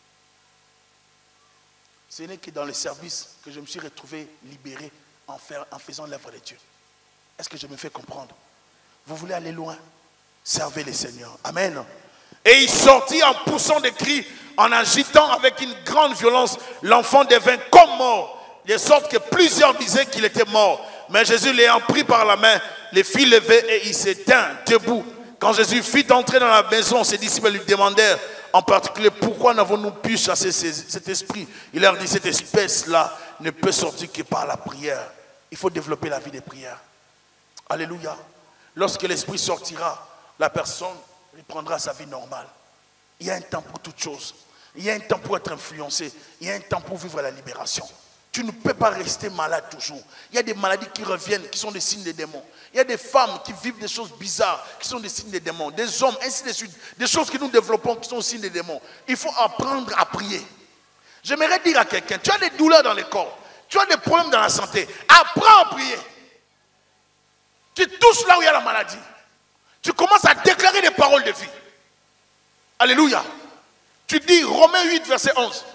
Ce n'est que dans le service que je me suis retrouvé libéré en faisant l'œuvre de Dieu. Est-ce que je me fais comprendre? Vous voulez aller loin? Servez le Seigneur. Amen. Et il sortit en poussant des cris, en agitant avec une grande violence. L'enfant devint comme mort, de sorte que plusieurs disaient qu'il était mort. Mais Jésus l'ayant pris par la main, les fit lever et il s'étint debout. Quand Jésus fit entrer dans la maison, ses disciples lui demandèrent en particulier pourquoi n'avons-nous pu chasser cet esprit. Il leur dit, cette espèce-là ne peut sortir que par la prière. Il faut développer la vie des prières. Alléluia. Lorsque l'esprit sortira, la personne reprendra sa vie normale. Il y a un temps pour toute chose. Il y a un temps pour être influencé. Il y a un temps pour vivre la libération. Tu ne peux pas rester malade toujours. Il y a des maladies qui reviennent, qui sont des signes des démons. Il y a des femmes qui vivent des choses bizarres, qui sont des signes des démons. Des hommes, ainsi de suite. Des choses que nous développons, qui sont des signes des démons. Il faut apprendre à prier. J'aimerais dire à quelqu'un, tu as des douleurs dans le corps. Tu as des problèmes dans la santé. Apprends à prier. Tu touches là où il y a la maladie. Tu commences à déclarer des paroles de vie. Alléluia. Tu dis Romains 8, verset 11.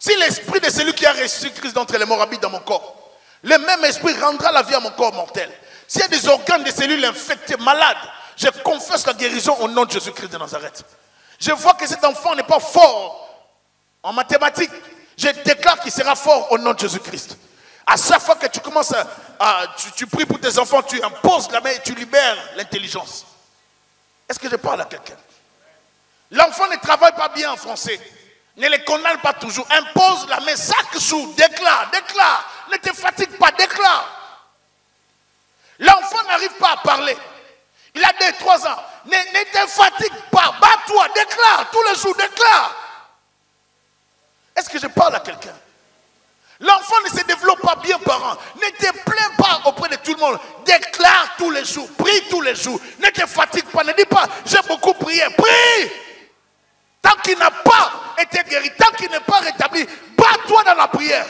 Si l'esprit de celui qui a reçu Christ d'entre les morts habite dans mon corps, le même esprit rendra la vie à mon corps mortel. S'il y a des organes, des cellules infectées, malades, je confesse la guérison au nom de Jésus-Christ de Nazareth. Je vois que cet enfant n'est pas fort en mathématiques. Je déclare qu'il sera fort au nom de Jésus-Christ. À chaque fois que tu commences tu pries pour tes enfants, tu imposes la main et tu libères l'intelligence. Est-ce que je parle à quelqu'un? L'enfant ne travaille pas bien en français. Ne les condamne pas toujours. Impose la main chaque jour. Déclare. Ne te fatigue pas, déclare. L'enfant n'arrive pas à parler. Il a 2-3 ans. Ne te fatigue pas. Bats-toi, déclare. Tous les jours, déclare. Est-ce que je parle à quelqu'un? L'enfant ne se développe pas bien, parent. Ne te plains pas auprès de tout le monde. Déclare tous les jours. Prie tous les jours. Ne te fatigue pas. Ne dis pas, j'ai beaucoup prié. Prie. Tant qu'il n'a pas été guéri, tant qu'il n'est pas rétabli, bats-toi dans la prière.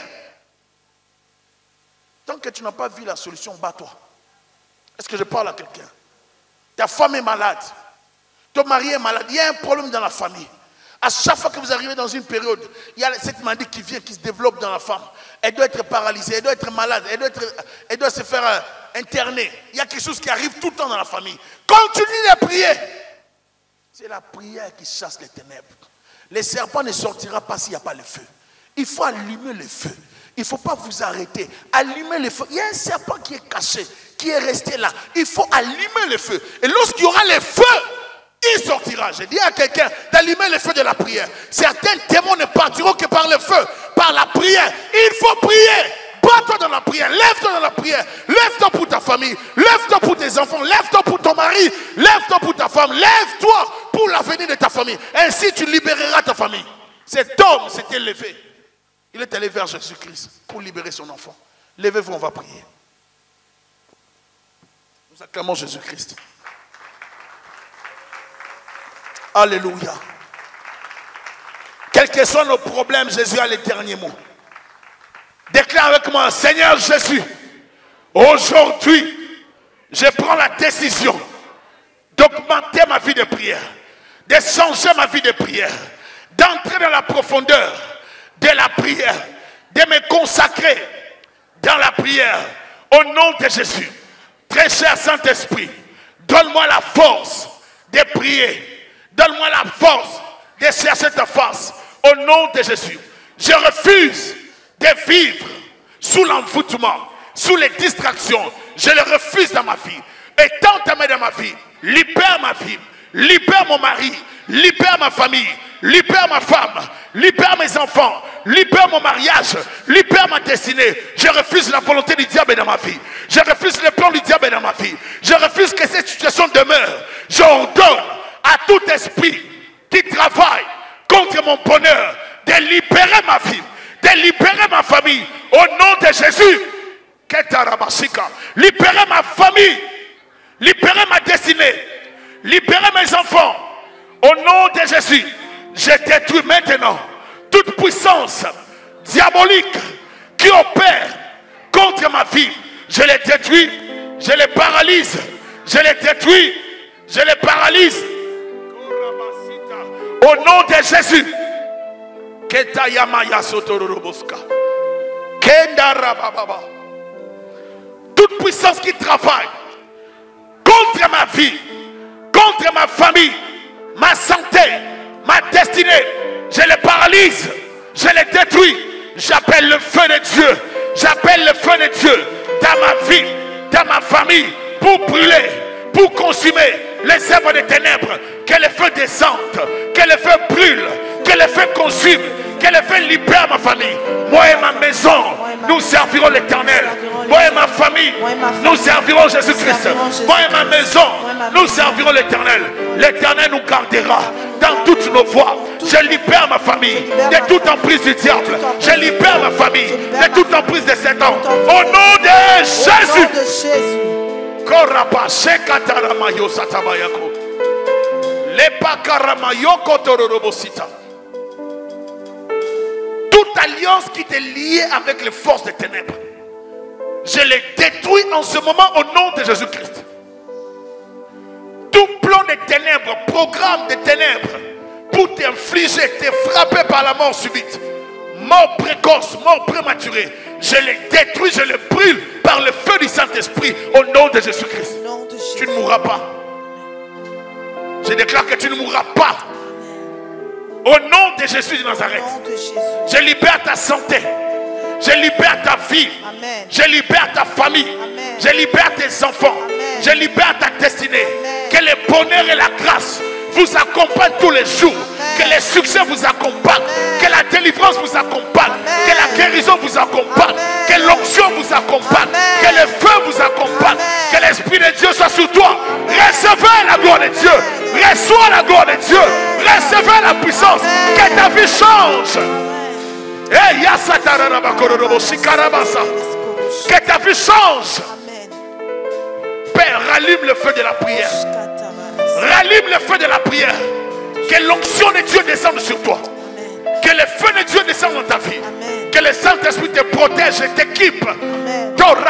Tant que tu n'as pas vu la solution, bats-toi. Est-ce que je parle à quelqu'un? Ta femme est malade. Ton mari est malade. Il y a un problème dans la famille. À chaque fois que vous arrivez dans une période, il y a cette maladie qui vient, qui se développe dans la femme. Elle doit être paralysée, elle doit être malade, elle doit se faire interner. Il y a quelque chose qui arrive tout le temps dans la famille. Continue de prier. C'est la prière qui chasse les ténèbres. Le serpent ne sortira pas s'il n'y a pas le feu. Il faut allumer le feu. Il ne faut pas vous arrêter. Allumer le feu. Il y a un serpent qui est caché, qui est resté là. Il faut allumer le feu. Et lorsqu'il y aura le feu, il sortira. J'ai dit à quelqu'un d'allumer le feu de la prière. Certains démons ne partiront que par le feu, par la prière. Il faut prier. Bats-toi dans la prière. Lève-toi dans la prière. Lève-toi pour ta famille. Lève-toi pour tes enfants. Lève-toi pour ton mari. Lève-toi pour ta femme. Lève-toi pour l'avenir de ta famille. Ainsi tu libéreras ta famille. Cet homme s'est élevé. Il est allé vers Jésus-Christ pour libérer son enfant. Levez-vous, on va prier. Nous acclamons Jésus-Christ. Alléluia. Quels que soient nos problèmes, Jésus a les derniers mots. Déclare avec moi, Seigneur Jésus, aujourd'hui, je prends la décision d'augmenter ma vie de prière, de changer ma vie de prière, d'entrer dans la profondeur de la prière, de me consacrer dans la prière. Au nom de Jésus, très cher Saint-Esprit, donne-moi la force de prier. Donne-moi la force de chercher ta face. Au nom de Jésus, je refuse de vivre sous l'envoûtement, sous les distractions. Je le refuse dans ma vie. Étends ta main dans ma vie. Libère ma vie. Libère mon mari. Libère ma famille. Libère ma femme. Libère mes enfants. Libère mon mariage. Libère ma destinée. Je refuse la volonté du diable dans ma vie. Je refuse le plan du diable dans ma vie. Je refuse que cette situation demeure. J'ordonne à tout esprit qui travaille contre mon bonheur de libérer ma vie, de libérer ma famille au nom de Jésus. Libérer ma famille, libérer ma destinée, libérer mes enfants au nom de Jésus. Je détruis maintenant toute puissance diabolique qui opère contre ma vie. Je les détruis, je les paralyse, je les détruis, je les paralyse. Au nom de Jésus. Toute puissance qui travaille contre ma vie, contre ma famille, ma santé, ma destinée, je les paralyse, je les détruis. J'appelle le feu de Dieu. J'appelle le feu de Dieu dans ma vie, dans ma famille, pour brûler, pour consumer les œuvres des ténèbres. Que le feu descende, que le feu brûle, que le feu consume, que le feu libère ma famille. Moi et ma maison, nous servirons l'Éternel. Moi et ma famille, nous servirons Jésus-Christ. Moi et ma maison, nous servirons l'Éternel. L'Éternel nous gardera dans toutes nos voies. Je libère ma famille de toute emprise du diable. Je libère ma famille de toute emprise de Satan. Au nom de Jésus. Toute alliance qui t'est liée avec les forces des ténèbres, je les détruis en ce moment au nom de Jésus-Christ. Tout plan des ténèbres, programme des ténèbres pour t'infliger, te frapper par la mort subite, mort précoce, mort prématurée, je les détruis, je les brûle par le feu du Saint-Esprit au nom de Jésus-Christ. Tu ne mourras pas. Je déclare que tu ne mourras pas. Au nom de Jésus de Nazareth. Je libère ta santé. Je libère ta vie. Amen. Je libère ta famille. Amen. Je libère tes enfants. Amen. Je libère ta destinée. Amen. Que le bonheur et la grâce vous accompagnent tous les jours. Amen. Que les succès vous accompagnent. Amen. Que la délivrance vous accompagne. Amen. Que la guérison vous accompagne. Amen. Que l'onction vous accompagne. Amen. Que le feu vous accompagne. Amen. Que l'Esprit de Dieu soit sur toi. Amen. Recevez la gloire de Dieu. Amen. Reçois la gloire de Dieu. Amen. Recevez la puissance. Amen. Que ta vie change. Amen. Que ta vie change. Amen. Père, rallume le feu de la prière. Rallume le feu de la prière. Que l'onction de Dieu descende sur toi. Amen. Que le feu de Dieu descende dans ta vie. Amen. Que le Saint-Esprit te protège et t'équipe. Amen.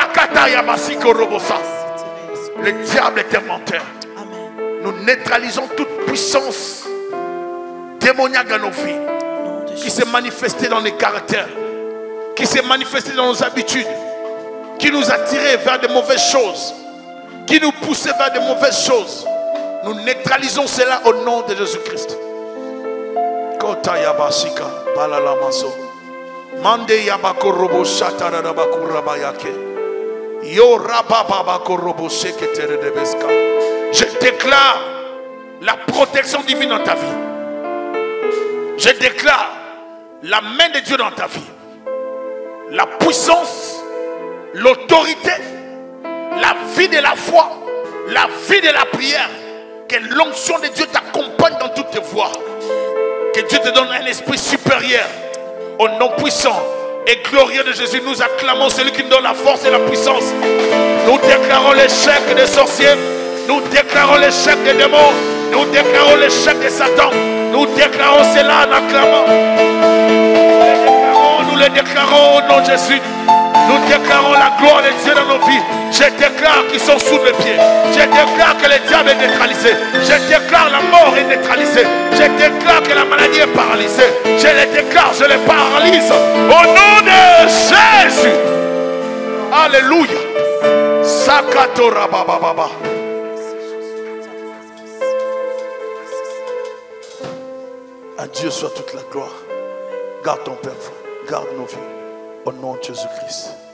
Le diable est un menteur. Amen. Nous neutralisons toute puissance démoniaque dans nos vies, Nom de qui Jésus. s'est manifestée dans les caractères, qui s'est manifestée dans nos habitudes, qui nous a tirés vers de mauvaises choses, qui nous poussait vers de mauvaises choses. Nous neutralisons cela au nom de Jésus-Christ. Kota yabasika balalamaso. Mande yabako robo shatara rabaku rabayake. Yo rabababako robo sheketere debeska. Je déclare la protection divine dans ta vie. Je déclare la main de Dieu dans ta vie. La puissance, l'autorité, la vie de la foi, la vie de la prière. Que l'onction de Dieu t'accompagne dans toutes tes voies. Que Dieu te donne un esprit supérieur. Au nom puissant et glorieux de Jésus, nous acclamons celui qui nous donne la force et la puissance. Nous déclarons l'échec des sorciers. Nous déclarons l'échec des démons. Nous déclarons l'échec de Satan. Nous déclarons cela en acclamant. Nous le déclarons au nom de Jésus. Nous déclarons la gloire de Dieu dans nos vies. Je déclare qu'ils sont sous mes pieds. Je déclare que le diable est neutralisé. Je déclare la mort est neutralisée. Je déclare que la maladie est paralysée. Je le déclare, je le paralyse. Au nom de Jésus. Alléluia. Sakatora baba baba. À Dieu soit toute la gloire. Garde ton peuple. Garde nos vies. Au nom de Jésus-Christ.